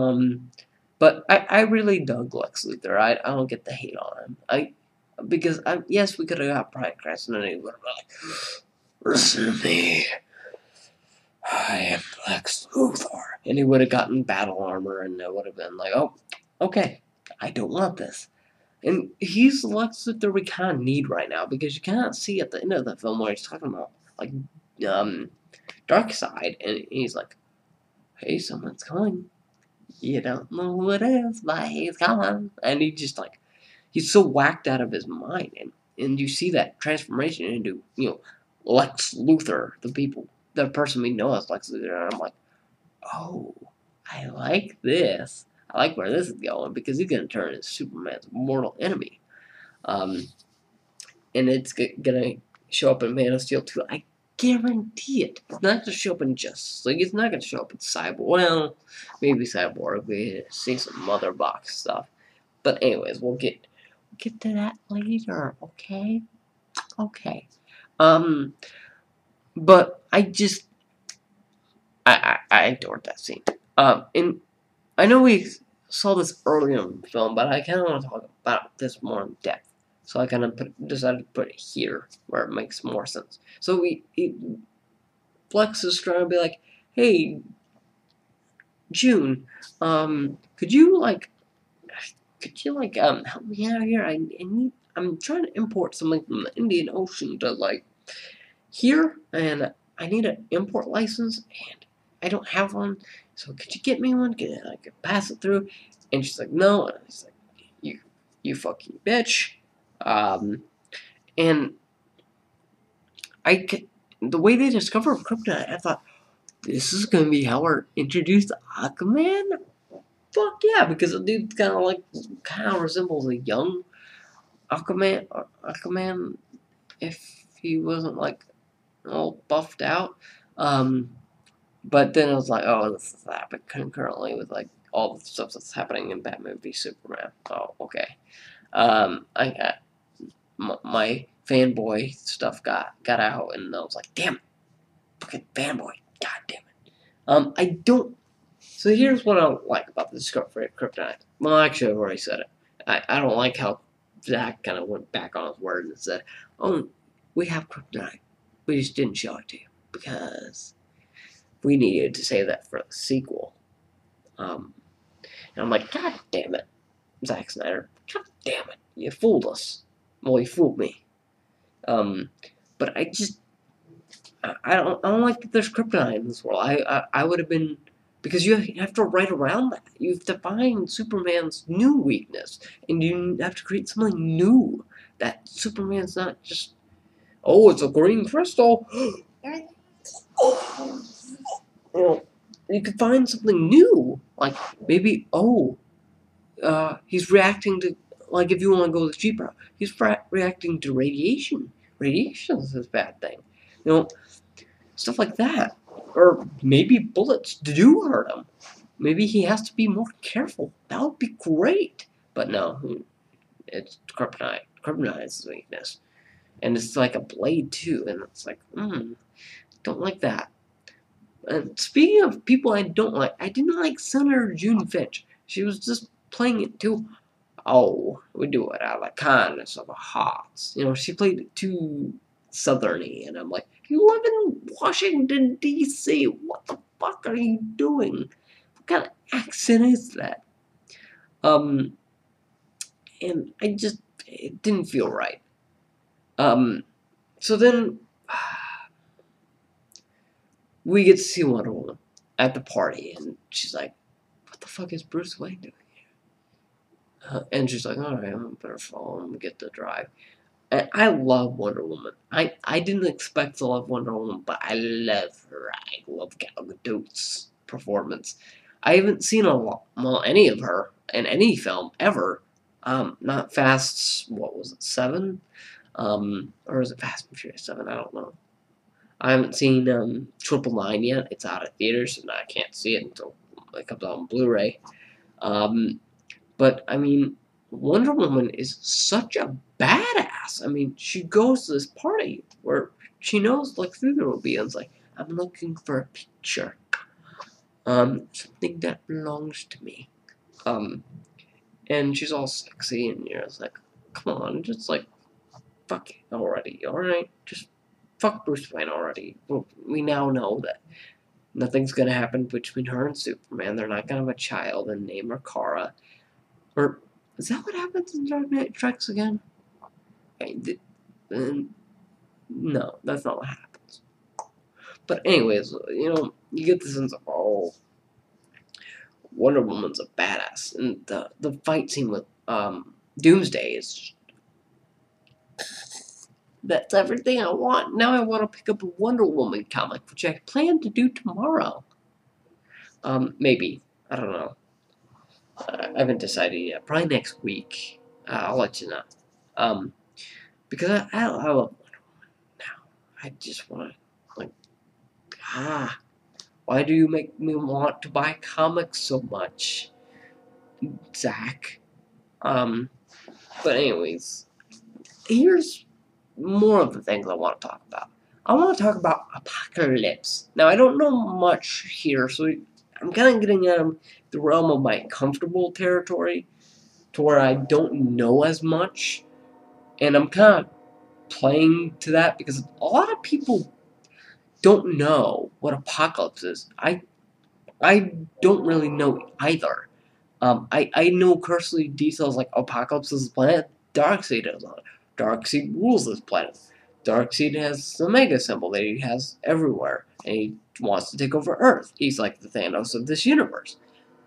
But I really dug Lex Luthor. I don't get the hate on him. Because yes, we could have got Bryan Cranston and he would have been like, listen to me, I am Lex Luthor. And he would have gotten battle armor and it would have been like, oh, okay, I don't want this. And he's the Lex Luthor we kind of need right now because you cannot see at the end of the film where he's talking about, like, Darkseid, and he's like, hey, someone's coming. You don't know who it is, but he's coming. And he just, like, he's so whacked out of his mind. And you see that transformation into, you know, Lex Luthor, the person we know as Lex Luthor. And I'm like, oh, I like this. I like where this is going because he's going to turn into Superman's mortal enemy. And it's going to show up in Man of Steel 2. I guarantee it. It's not going to show up in Justice League. It's not going to show up in Cyborg. Well, maybe Cyborg. We see some Mother Box stuff. But anyways, we'll get to that later, okay? Okay. But I adored that scene. And I know we saw this earlier in the film, but I kind of want to talk about this more in depth. So I kind of decided to put it here where it makes more sense. So Flex is trying to be like, hey, June, could you like help me out here? I'm trying to import something from the Indian Ocean to like here, and I need an import license, and I don't have one. So could you get me one? I could pass it through. And she's like, no. And he's like, you fucking bitch. And the way they discover kryptonite, I thought this is gonna be how we're introduced to Aquaman. Fuck yeah, because the dude kind of resembles a young Aquaman. Aquaman, if he wasn't like all buffed out. But then I was like, oh, this is happening concurrently with like all the stuff that's happening in Batman v Superman. Oh, okay. I got my fanboy stuff got out, and I was like, damn it, fucking fanboy, god damn it. I don't. So here's what I don't like about the discovery of kryptonite. Well, actually, I've already said it. I don't like how Zach kind of went back on his word and said, oh, we have kryptonite. We just didn't show it to you because we needed to save that for the sequel. And I'm like, God damn it, Zack Snyder. God damn it. You fooled us. Well, you fooled me. But I don't like that there's kryptonite in this world. I would have been, because you have to write around that. You have to find Superman's new weakness, and you have to create something new. That Superman's not just, oh, it's a green crystal. You could find something new, like maybe he's reacting to, like, if you want to go the cheap route, he's reacting to radiation. Radiation is a bad thing, stuff like that. Or maybe bullets do hurt him. Maybe he has to be more careful. That would be great. But no, it's kryptonite. Kryptonite is his weakness, and it's like a blade too, and it's like, don't like that. And speaking of people I don't like, I didn't like Senator June Finch. She was just playing it too. Oh, we do it out of the kindness of our hearts. She played it too southerny, and I'm like, you live in Washington, D.C. What the fuck are you doing? What kind of accent is that? And it didn't feel right. So then we get to see Wonder Woman at the party, and she's like, what the fuck is Bruce Wayne doing here? And she's like, alright, I better follow him and get the drive. And I love Wonder Woman. I didn't expect to love Wonder Woman, but I love her. I love Gal Gadot's performance. I haven't seen any of her in any film ever. Not Fast, what was it, 7? Or is it Fast and Furious 7? I don't know. I haven't seen 999 yet. It's out of theaters, and I can't see it until it comes out on Blu-ray. But, I mean, Wonder Woman is such a badass. I mean, she goes to this party where she knows, like, through the Rubians, like, I'm looking for a picture. Something that belongs to me. And she's all sexy, and you're just like, come on, just, like, fuck it already, alright? Just fuck Bruce Wayne already. Well, we now know that nothing's gonna happen between her and Superman. They're not gonna have a child and name her Kara. Or, is that what happens in Dark Knight Strikes again? No, that's not what happens. But anyways, you get the sense of, oh, Wonder Woman's a badass. And the fight scene with Doomsday is, that's everything I want. Now I want to pick up a Wonder Woman comic, which I plan to do tomorrow. Maybe. I don't know. I haven't decided yet. Probably next week. I'll let you know. Because I love Wonder Woman now. I just want to, why do you make me want to buy comics so much, Zach? But anyways, here's more of the things I want to talk about. I want to talk about Apocalypse. Now, I don't know much here, so I'm kind of getting out of the realm of my comfortable territory to where I don't know as much, and I'm kind of playing to that because a lot of people don't know what Apocalypse is. I don't really know either. I know cursory details like Apocalypse is a planet, Darkseid is on it. Darkseid rules this planet. Darkseid has the Mega symbol that he has everywhere, and he wants to take over Earth. He's like the Thanos of this universe.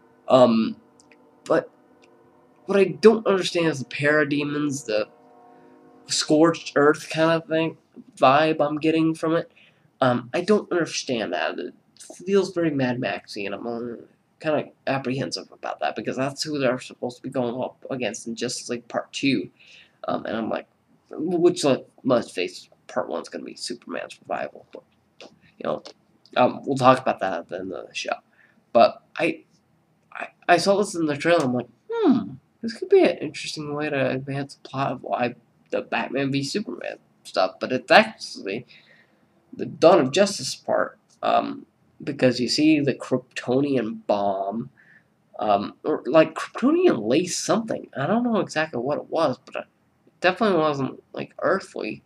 But what I don't understand is the parademons, the scorched earth kind of thing vibe I'm getting from it. I don't understand that. It feels very Mad Maxy, and I'm kind of apprehensive about that because that's who they're supposed to be going up against in Justice League Part 2. And I'm like, which, let's face it, Part 1's going to be Superman's revival. But, we'll talk about that at the end of the show. But I saw this in the trailer. I'm like, this could be an interesting way to advance the plot of why the Batman v Superman stuff. But it's actually the Dawn of Justice part, because you see the Kryptonian bomb, or like Kryptonian lace something. I don't know exactly what it was, but it definitely wasn't like earthly.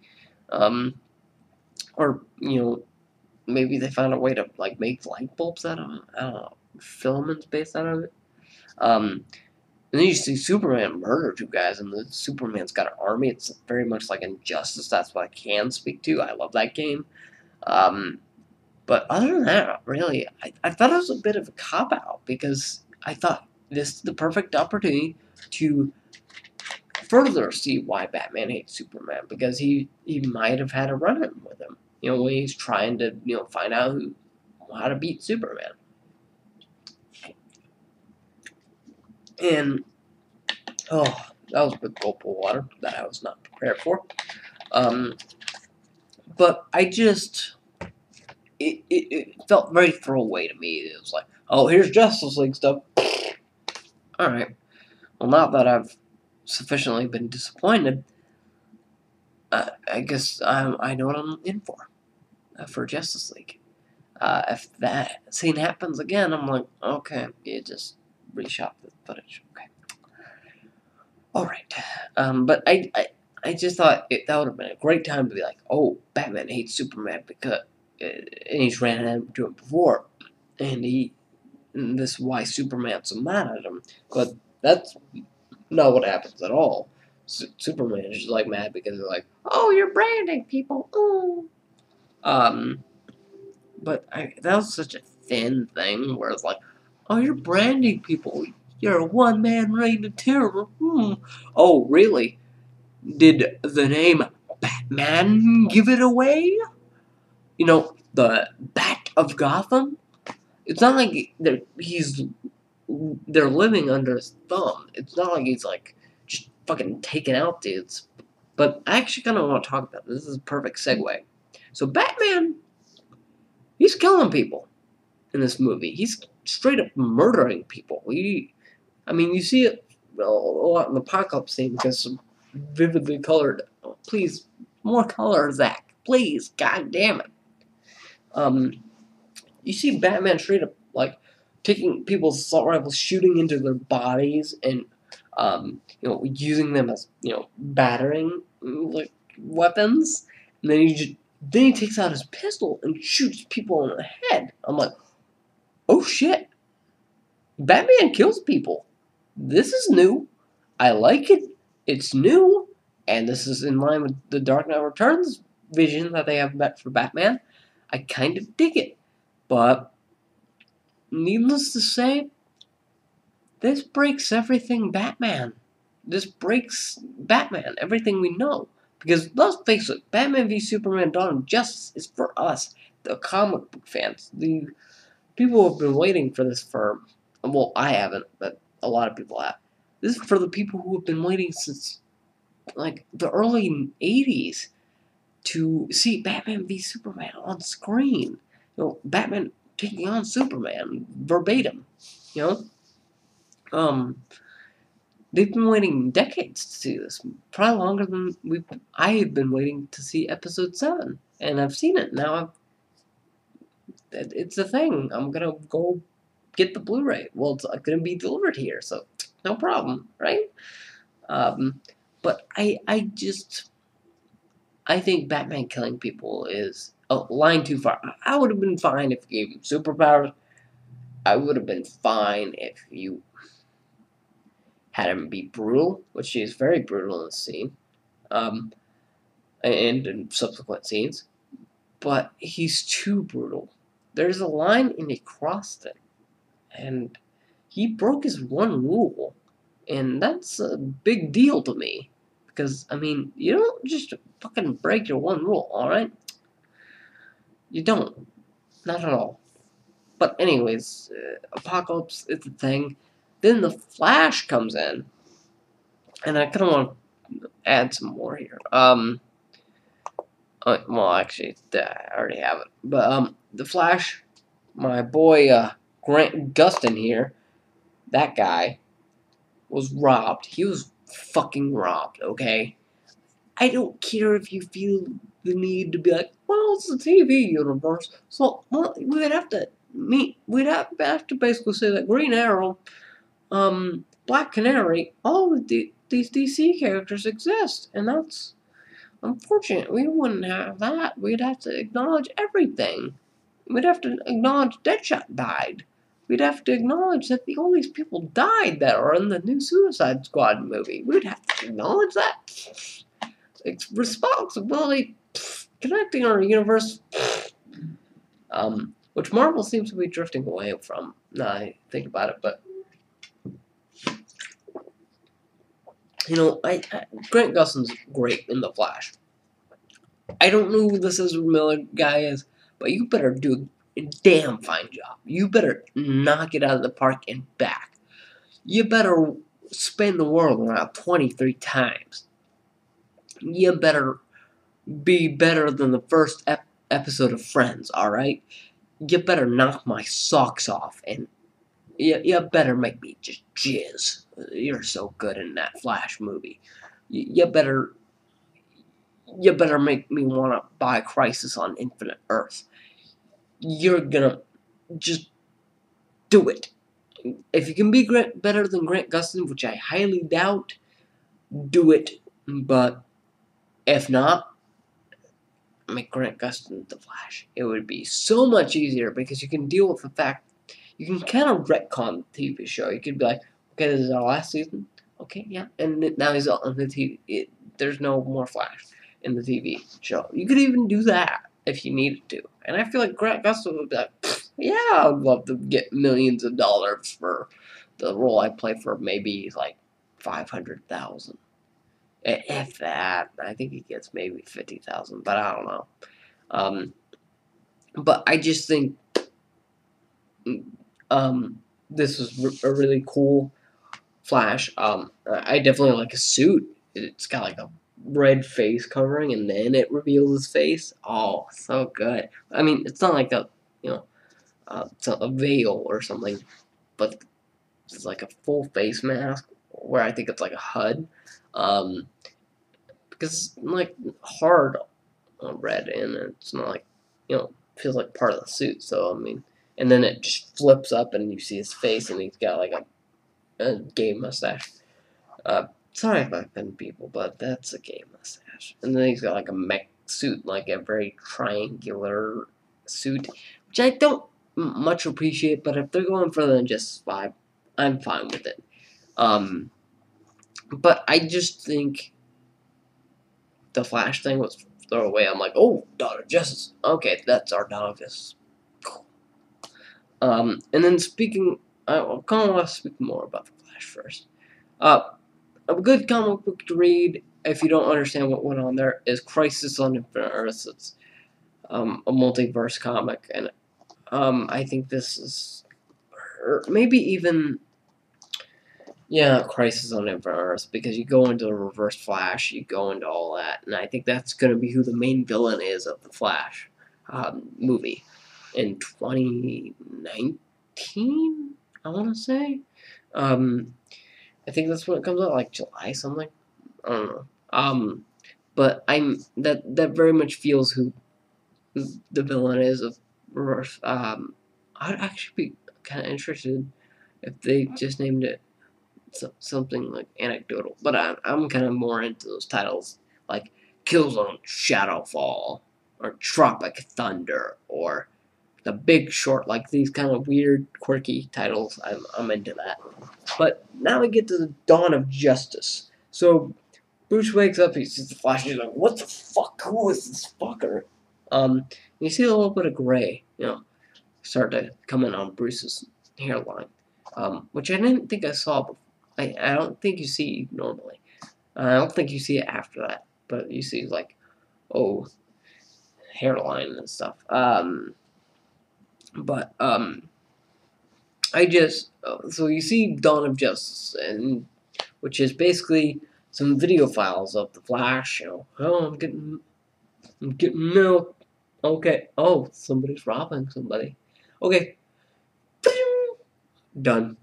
Or maybe they found a way to like make light bulbs out of it. I don't know, filaments based out of it. And then you see Superman murder two guys, and the Superman's got an army. It's very much like Injustice. That's what I can speak to. I love that game. But other than that, really, I thought it was a bit of a cop-out because I thought this is the perfect opportunity to further see why Batman hates Superman, because he might have had a run-in with him, when he's trying to, find out how to beat Superman. And, that was a big gulp of water that I was not prepared for. But I just, it felt very throwaway to me. It was like, oh, here's Justice League stuff. Alright. Well, now that I've sufficiently been disappointed, I guess I know what I'm in for Justice League. If that scene happens again, I'm like, okay, you just reshot the footage. Okay. Alright. But I just thought that would have been a great time to be like, oh, Batman hates Superman because, and he's ran into him before, and this is why Superman's so mad at him. But that's not what happens at all. Superman is just like mad because they're like, oh, you're branding people. Oh. But that was such a thin thing where it's like, oh, you're branding people. You're a one-man reign of terror. Oh, really? Did the name Batman give it away? The Bat of Gotham? It's not like they're living under his thumb. It's not like he's like just fucking taking out dudes. But I actually kind of want to talk about this. This is a perfect segue. So Batman, he's killing people in this movie. He's straight up murdering people. You see it a lot in the Apocalypse scene because some vividly colored. Oh, please, more color, Zach. Please, god damn it. You see Batman straight up like taking people's assault rifles, shooting into their bodies, and using them as battering like weapons. And then he takes out his pistol and shoots people in the head. I'm like, oh shit, Batman kills people. This is new. I like it. It's new, and this is in line with the Dark Knight Returns vision that they have for Batman. I kind of dig it. But, needless to say, this breaks everything Batman. This breaks Batman, everything we know. Because, let's face it, Batman v Superman Dawn of Justice is for us, the comic book fans. The people who have been waiting for this for, well, I haven't, but a lot of people have. This is for the people who have been waiting since, like, the early 80s to see Batman v Superman on screen. Batman taking on Superman verbatim. They've been waiting decades to see this. Probably longer than I have been waiting to see episode 7. And I've seen it. Now it's a thing. I'm gonna go get the Blu-ray. Well, it's gonna be delivered here, so no problem, right? But I think Batman killing people is a line too far. I would have been fine if you gave him superpowers. I would have been fine if you had him be brutal, which he is very brutal in this scene, and in subsequent scenes. But he's too brutal. There's a line and he crossed it, and he broke his one rule, and that's a big deal to me. Because, I mean, you don't just fucking break your one rule, alright? You don't. Not at all. But anyways, Apocalypse is the thing. Then the Flash comes in, and I kind of want to add some more here. Well, actually, I already have it. But the Flash, my boy Grant Gustin here, that guy was robbed. He was fucking robbed. Okay. I don't care if you feel the need to be like, well, it's the TV universe, so well, we'd have to basically say that Green Arrow, Black Canary, all of these DC characters exist, and that's unfortunate. We wouldn't have that. We'd have to acknowledge everything. We'd have to acknowledge Deadshot died. We'd have to acknowledge that all these people died that are in the new Suicide Squad movie. We'd have to acknowledge that. It's responsibility. Connecting our universe. Which Marvel seems to be drifting away from. Now I think about it, but you know, Grant Gustin's great in The Flash. I don't know who this Ezra Miller guy is, but you better do a damn fine job. You better knock it out of the park and back. You better spin the world around 23 times. You better be better than the first episode of Friends, alright? You better knock my socks off, and you better make me just jizz. You're so good in that Flash movie. You better make me want to buy Crisis on Infinite Earth. You're gonna just do it. If you can be better than Grant Gustin, which I highly doubt, do it. But if not, make Grant Gustin the Flash. It would be so much easier because you can deal with the fact you can kind of retcon the TV show. You could be like, okay, this is our last season. Okay, yeah, and now he's on the TV. There's no more Flash in the TV show. You could even do that if you needed to. And I feel like Grant Gustin would be like, yeah, I'd love to get millions of dollars for the role I play for maybe like $500,000. If that, I think he gets maybe 50,000, but I don't know. But I just think this was a really cool Flash. I definitely like his suit. It's got like a red face covering, and then it reveals his face. Oh, so good. I mean, it's not like it's a veil or something, but it's like a full face mask, where I think it's like a HUD. Because it's like hard red, and it's not like, feels like part of the suit. So I mean, and then it just flips up, and you see his face, and he's got like a gay mustache. Sorry if I offend people, but that's a gay mustache. And then he's got like a mech suit, like a very triangular suit, which I don't much appreciate. But if they're going further than just vibe, I'm fine with it. But I just think the Flash thing was thrown away. I'm like, oh, Dawn of Justice. Okay, that's our Dawn of Justice. Cool. And then I kind of want to speak more about the Flash first. A good comic book to read, if you don't understand what went on there, is Crisis on Infinite Earths. It's a multiverse comic, and I think this is, or maybe even, Crisis on Infinite Earths, because you go into the Reverse Flash, you go into all that, and I think that's going to be who the main villain is of the Flash movie in 2019, I want to say. I think that's when it comes out, like July something. I don't know. But that very much feels who the villain is of Reverse. I'd actually be kind of interested if they just named it something like anecdotal. But I'm kind of more into those titles like Killzone Shadowfall or Tropic Thunder, or The Big Short, like these kind of weird, quirky titles. I'm into that. But now we get to the Dawn of Justice. So Bruce wakes up, he sees the Flash, he's like, "What the fuck? Who is this fucker?" You see a little bit of gray, start to come in on Bruce's hairline, which I didn't think I saw before. I don't think you see normally. I don't think you see it after that, but you see like, oh, hairline and stuff. But I just so you see Dawn of Justice, and which is basically some video files of the Flash. Oh, I'm getting milk. Okay. Oh, somebody's robbing somebody. Okay. Done.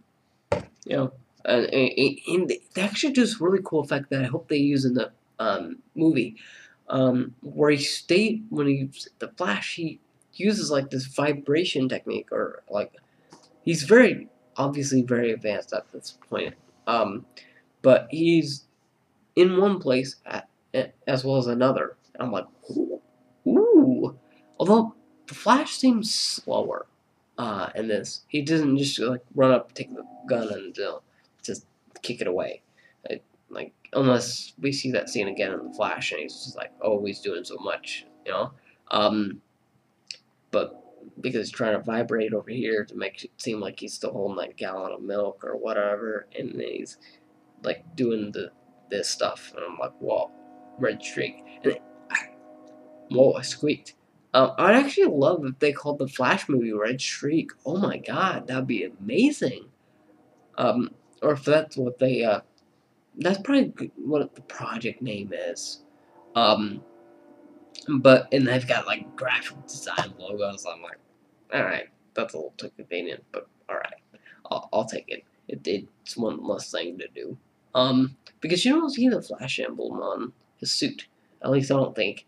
And they actually do this really cool effect that I hope they use in the movie, where the Flash, he uses like this vibration technique, or like he's very obviously very advanced at this point, but he's in one place as well as another. And I'm like, ooh. Although the Flash seems slower in this, he doesn't just like run up, take the gun, and just kick it away. Like unless we see that scene again in the Flash, and he's just like, oh, he's doing so much. But because he's trying to vibrate over here to make it seem like he's still holding that gallon of milk or whatever, and then he's like doing this stuff, and I'm like, whoa, red streak, and whoa, I squeaked. I'd actually love if they called the Flash movie Red Streak. Oh my god, that'd be amazing. Or if that's what that's probably what the project name is. And they've got like graphic design logos. I'm like, all right, that's a little too convenient, but all right, I'll take it. It's one less thing to do. Because you don't see the Flash emblem on his suit. At least I don't think.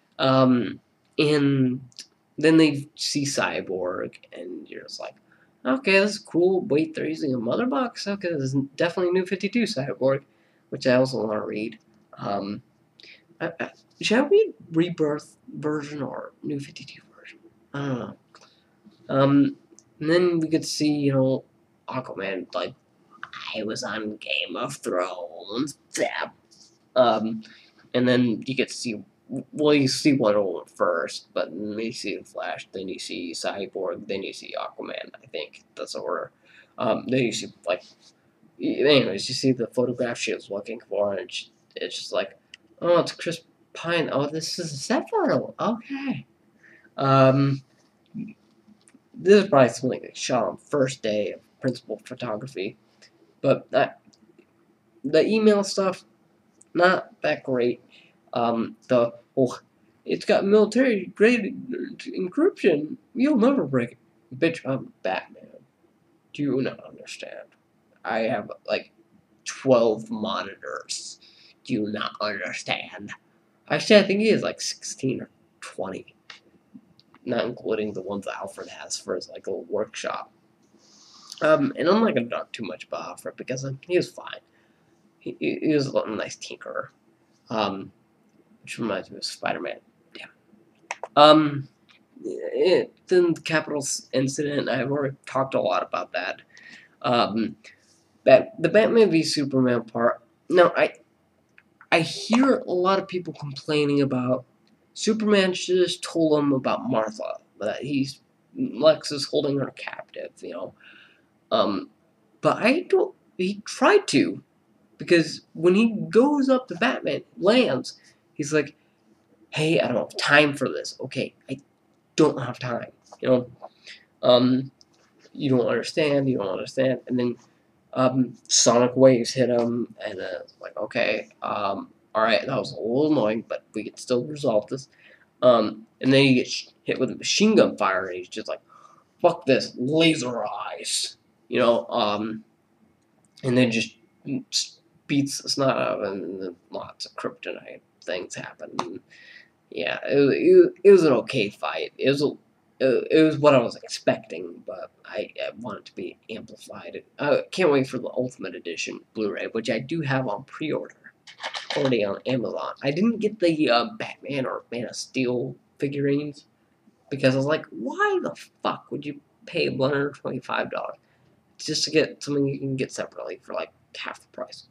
And then they see Cyborg, and you're just like, okay, this is cool. Wait, they're using a mother box? Okay, this is definitely New 52 Cyborg, which I also want to read. Should I read Rebirth version or New 52 version? I don't know. And then we could see, Aquaman, like, I was on Game of Thrones. And then you get to see, well, you see Wonder Woman first, but then you see the Flash, then you see Cyborg, then you see Aquaman. I think that's the order. Then you see, like, anyways, you see the photograph she was looking for, and it's just like, oh, it's Chris Pine. Oh, this is a set photo. Okay. This is probably something they shot on first day of principal photography, but the email stuff, not that great. It's got military grade encryption. You'll never break it. Bitch, I'm Batman. Do you not understand? I have like 12 monitors. Do you not understand? Actually, I think he has like 16 or 20. Not including the ones that Alfred has for his like little workshop. And I'm not gonna talk too much about Alfred because he was fine. He was a nice tinkerer. Which reminds me of Spider-Man. Yeah. Then the Capitol incident, I've already talked a lot about that. The Batman v Superman part. Now, I hear a lot of people complaining about Superman should have just told him about Martha, that Lex is holding her captive, But he tried to, because when he goes up to Batman, lands, he's like, hey, I don't have time for this. Okay, I don't have time, you don't understand, and then sonic waves hit him, and it's like, okay, alright, that was a little annoying, but we can still resolve this. And then he gets hit with a machine gun fire, and he's just like, fuck this, laser eyes, and then just beats the snot out of him, and then lots of kryptonite things happen. And yeah, it was an okay fight. It was what I was expecting, but I want it to be amplified. I can't wait for the Ultimate Edition Blu-ray, which I do have on pre-order, already on Amazon. I didn't get the Batman or Man of Steel figurines because I was like, why the fuck would you pay $125 just to get something you can get separately for like half the price?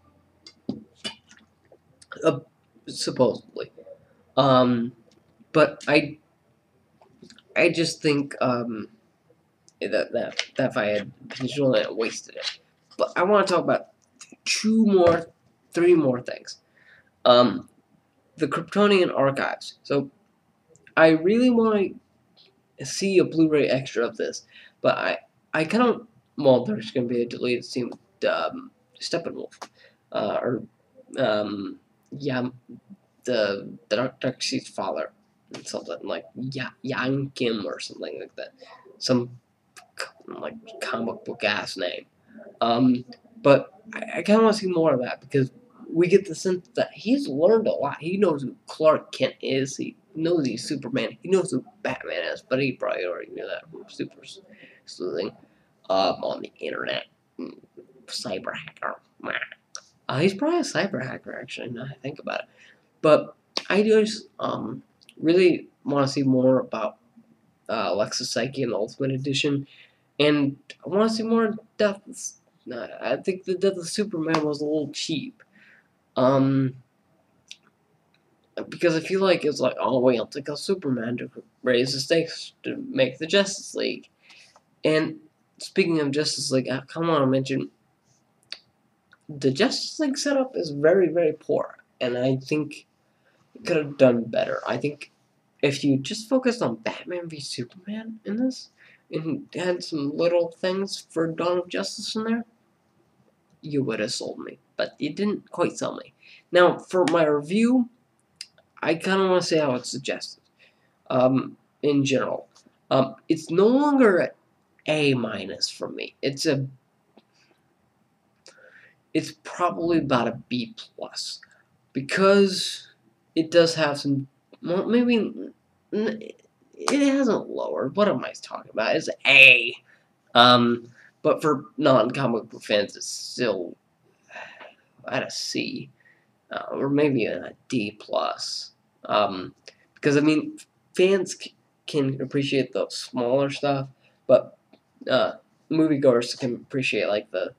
Supposedly. But I just think that if I had intentionally wasted it. But I want to talk about three more things. The Kryptonian Archives. So I really want to see a Blu-ray extra of this, but I kind of, well, there's going to be a deleted scene with Steppenwolf, or yeah, the Darkseid's father, something like Yankim or something like that, some like comic book ass name. But I kind of want to see more of that because we get the sense that he's learned a lot. He knows who Clark Kent is. He knows he's Superman. He knows who Batman is, but he probably already knew that from super sleuthing on the internet. Cyber hacker. He's probably a cyber hacker, actually, now I think about it. But I just really want to see more about Alexis Psyche in the Ultimate Edition. And I want to see more Death. I think the Death of Superman was a little cheap. Because I feel like it's like, oh, wait, I'll take a Superman to raise the stakes to make the Justice League. And speaking of Justice League, I kind of want to mention the Justice League setup is very, very poor. And I think it could have done better. I think if you just focused on Batman v Superman in this, and had some little things for Dawn of Justice in there, you would have sold me. But you didn't quite sell me. Now, for my review, I kind of want to say how it's suggested. In general, it's no longer an A- for me. It's probably about a B+, because it does have some, well, maybe it hasn't lowered. What am I talking about? It's A. But for non-comic book fans, it's still at a C, or maybe a D+. Because I mean, fans can appreciate the smaller stuff, but moviegoers can appreciate like the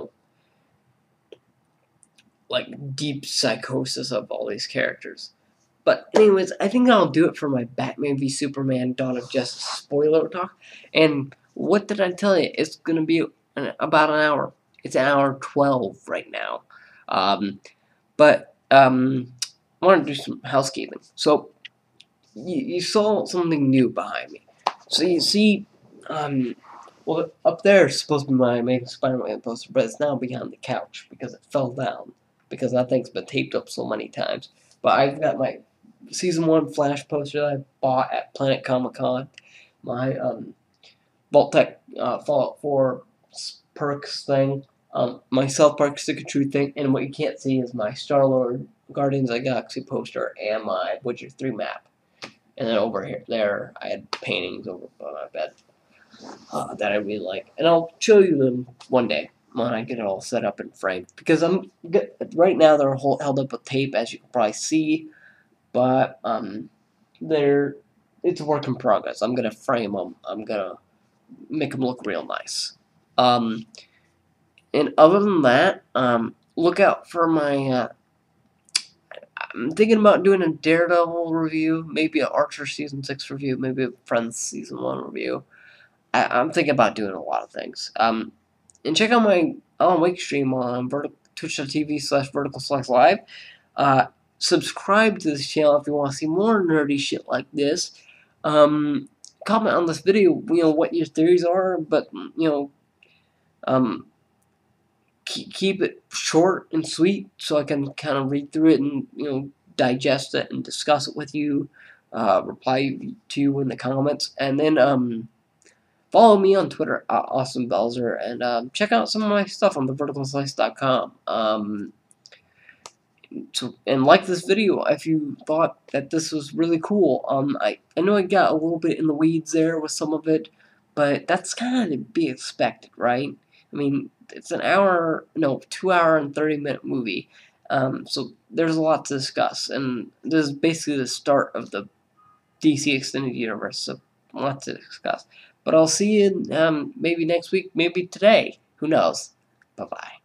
like deep psychosis of all these characters. But anyways, I think I'll do it for my Batman v Superman Dawn of Justice spoiler talk. And what did I tell you? It's going to be about an hour. It's an hour 12 right now. But I want to do some housekeeping. So you saw something new behind me. So you see, well, up there is supposed to be my Amazing Spider-Man poster, but it's now behind the couch because it fell down. Because that thing's been taped up so many times. But I've got my Season 1 Flash poster that I bought at Planet Comic Con. My Vault-Tec Fallout 4 perks thing. My South Park Stick of Truth thing. And what you can't see is my Star-Lord Guardians of the Galaxy poster and my Witcher 3 map. And then over there, I had paintings over by my bed that I really like. And I'll show you them one day when I get it all set up and framed. Because right now they're held up with tape, as you can probably see. But it's a work in progress. I'm gonna frame them. I'm gonna make them look real nice. And other than that, look out for my. I'm thinking about doing a Daredevil review, maybe an Archer Season 6 review, maybe a Friends Season 1 review. I'm thinking about doing a lot of things. And check out my Alan Wake stream on twitch.tv/vertical/live. Subscribe to this channel if you want to see more nerdy shit like this. Comment on this video, what your theories are, but, keep it short and sweet so I can kind of read through it and, digest it and discuss it with you, reply to you in the comments, and then, follow me on Twitter, AwesomeBelzer, and check out some of my stuff on theverticalslice.com. And like this video if you thought that this was really cool. I know I got a little bit in the weeds there with some of it, but that's kind of to be expected, right? I mean, it's 2 hour and 30-minute movie, so there's a lot to discuss, and this is basically the start of the DC Extended Universe, so lots to discuss. But I'll see you maybe next week, maybe today. Who knows? Bye-bye.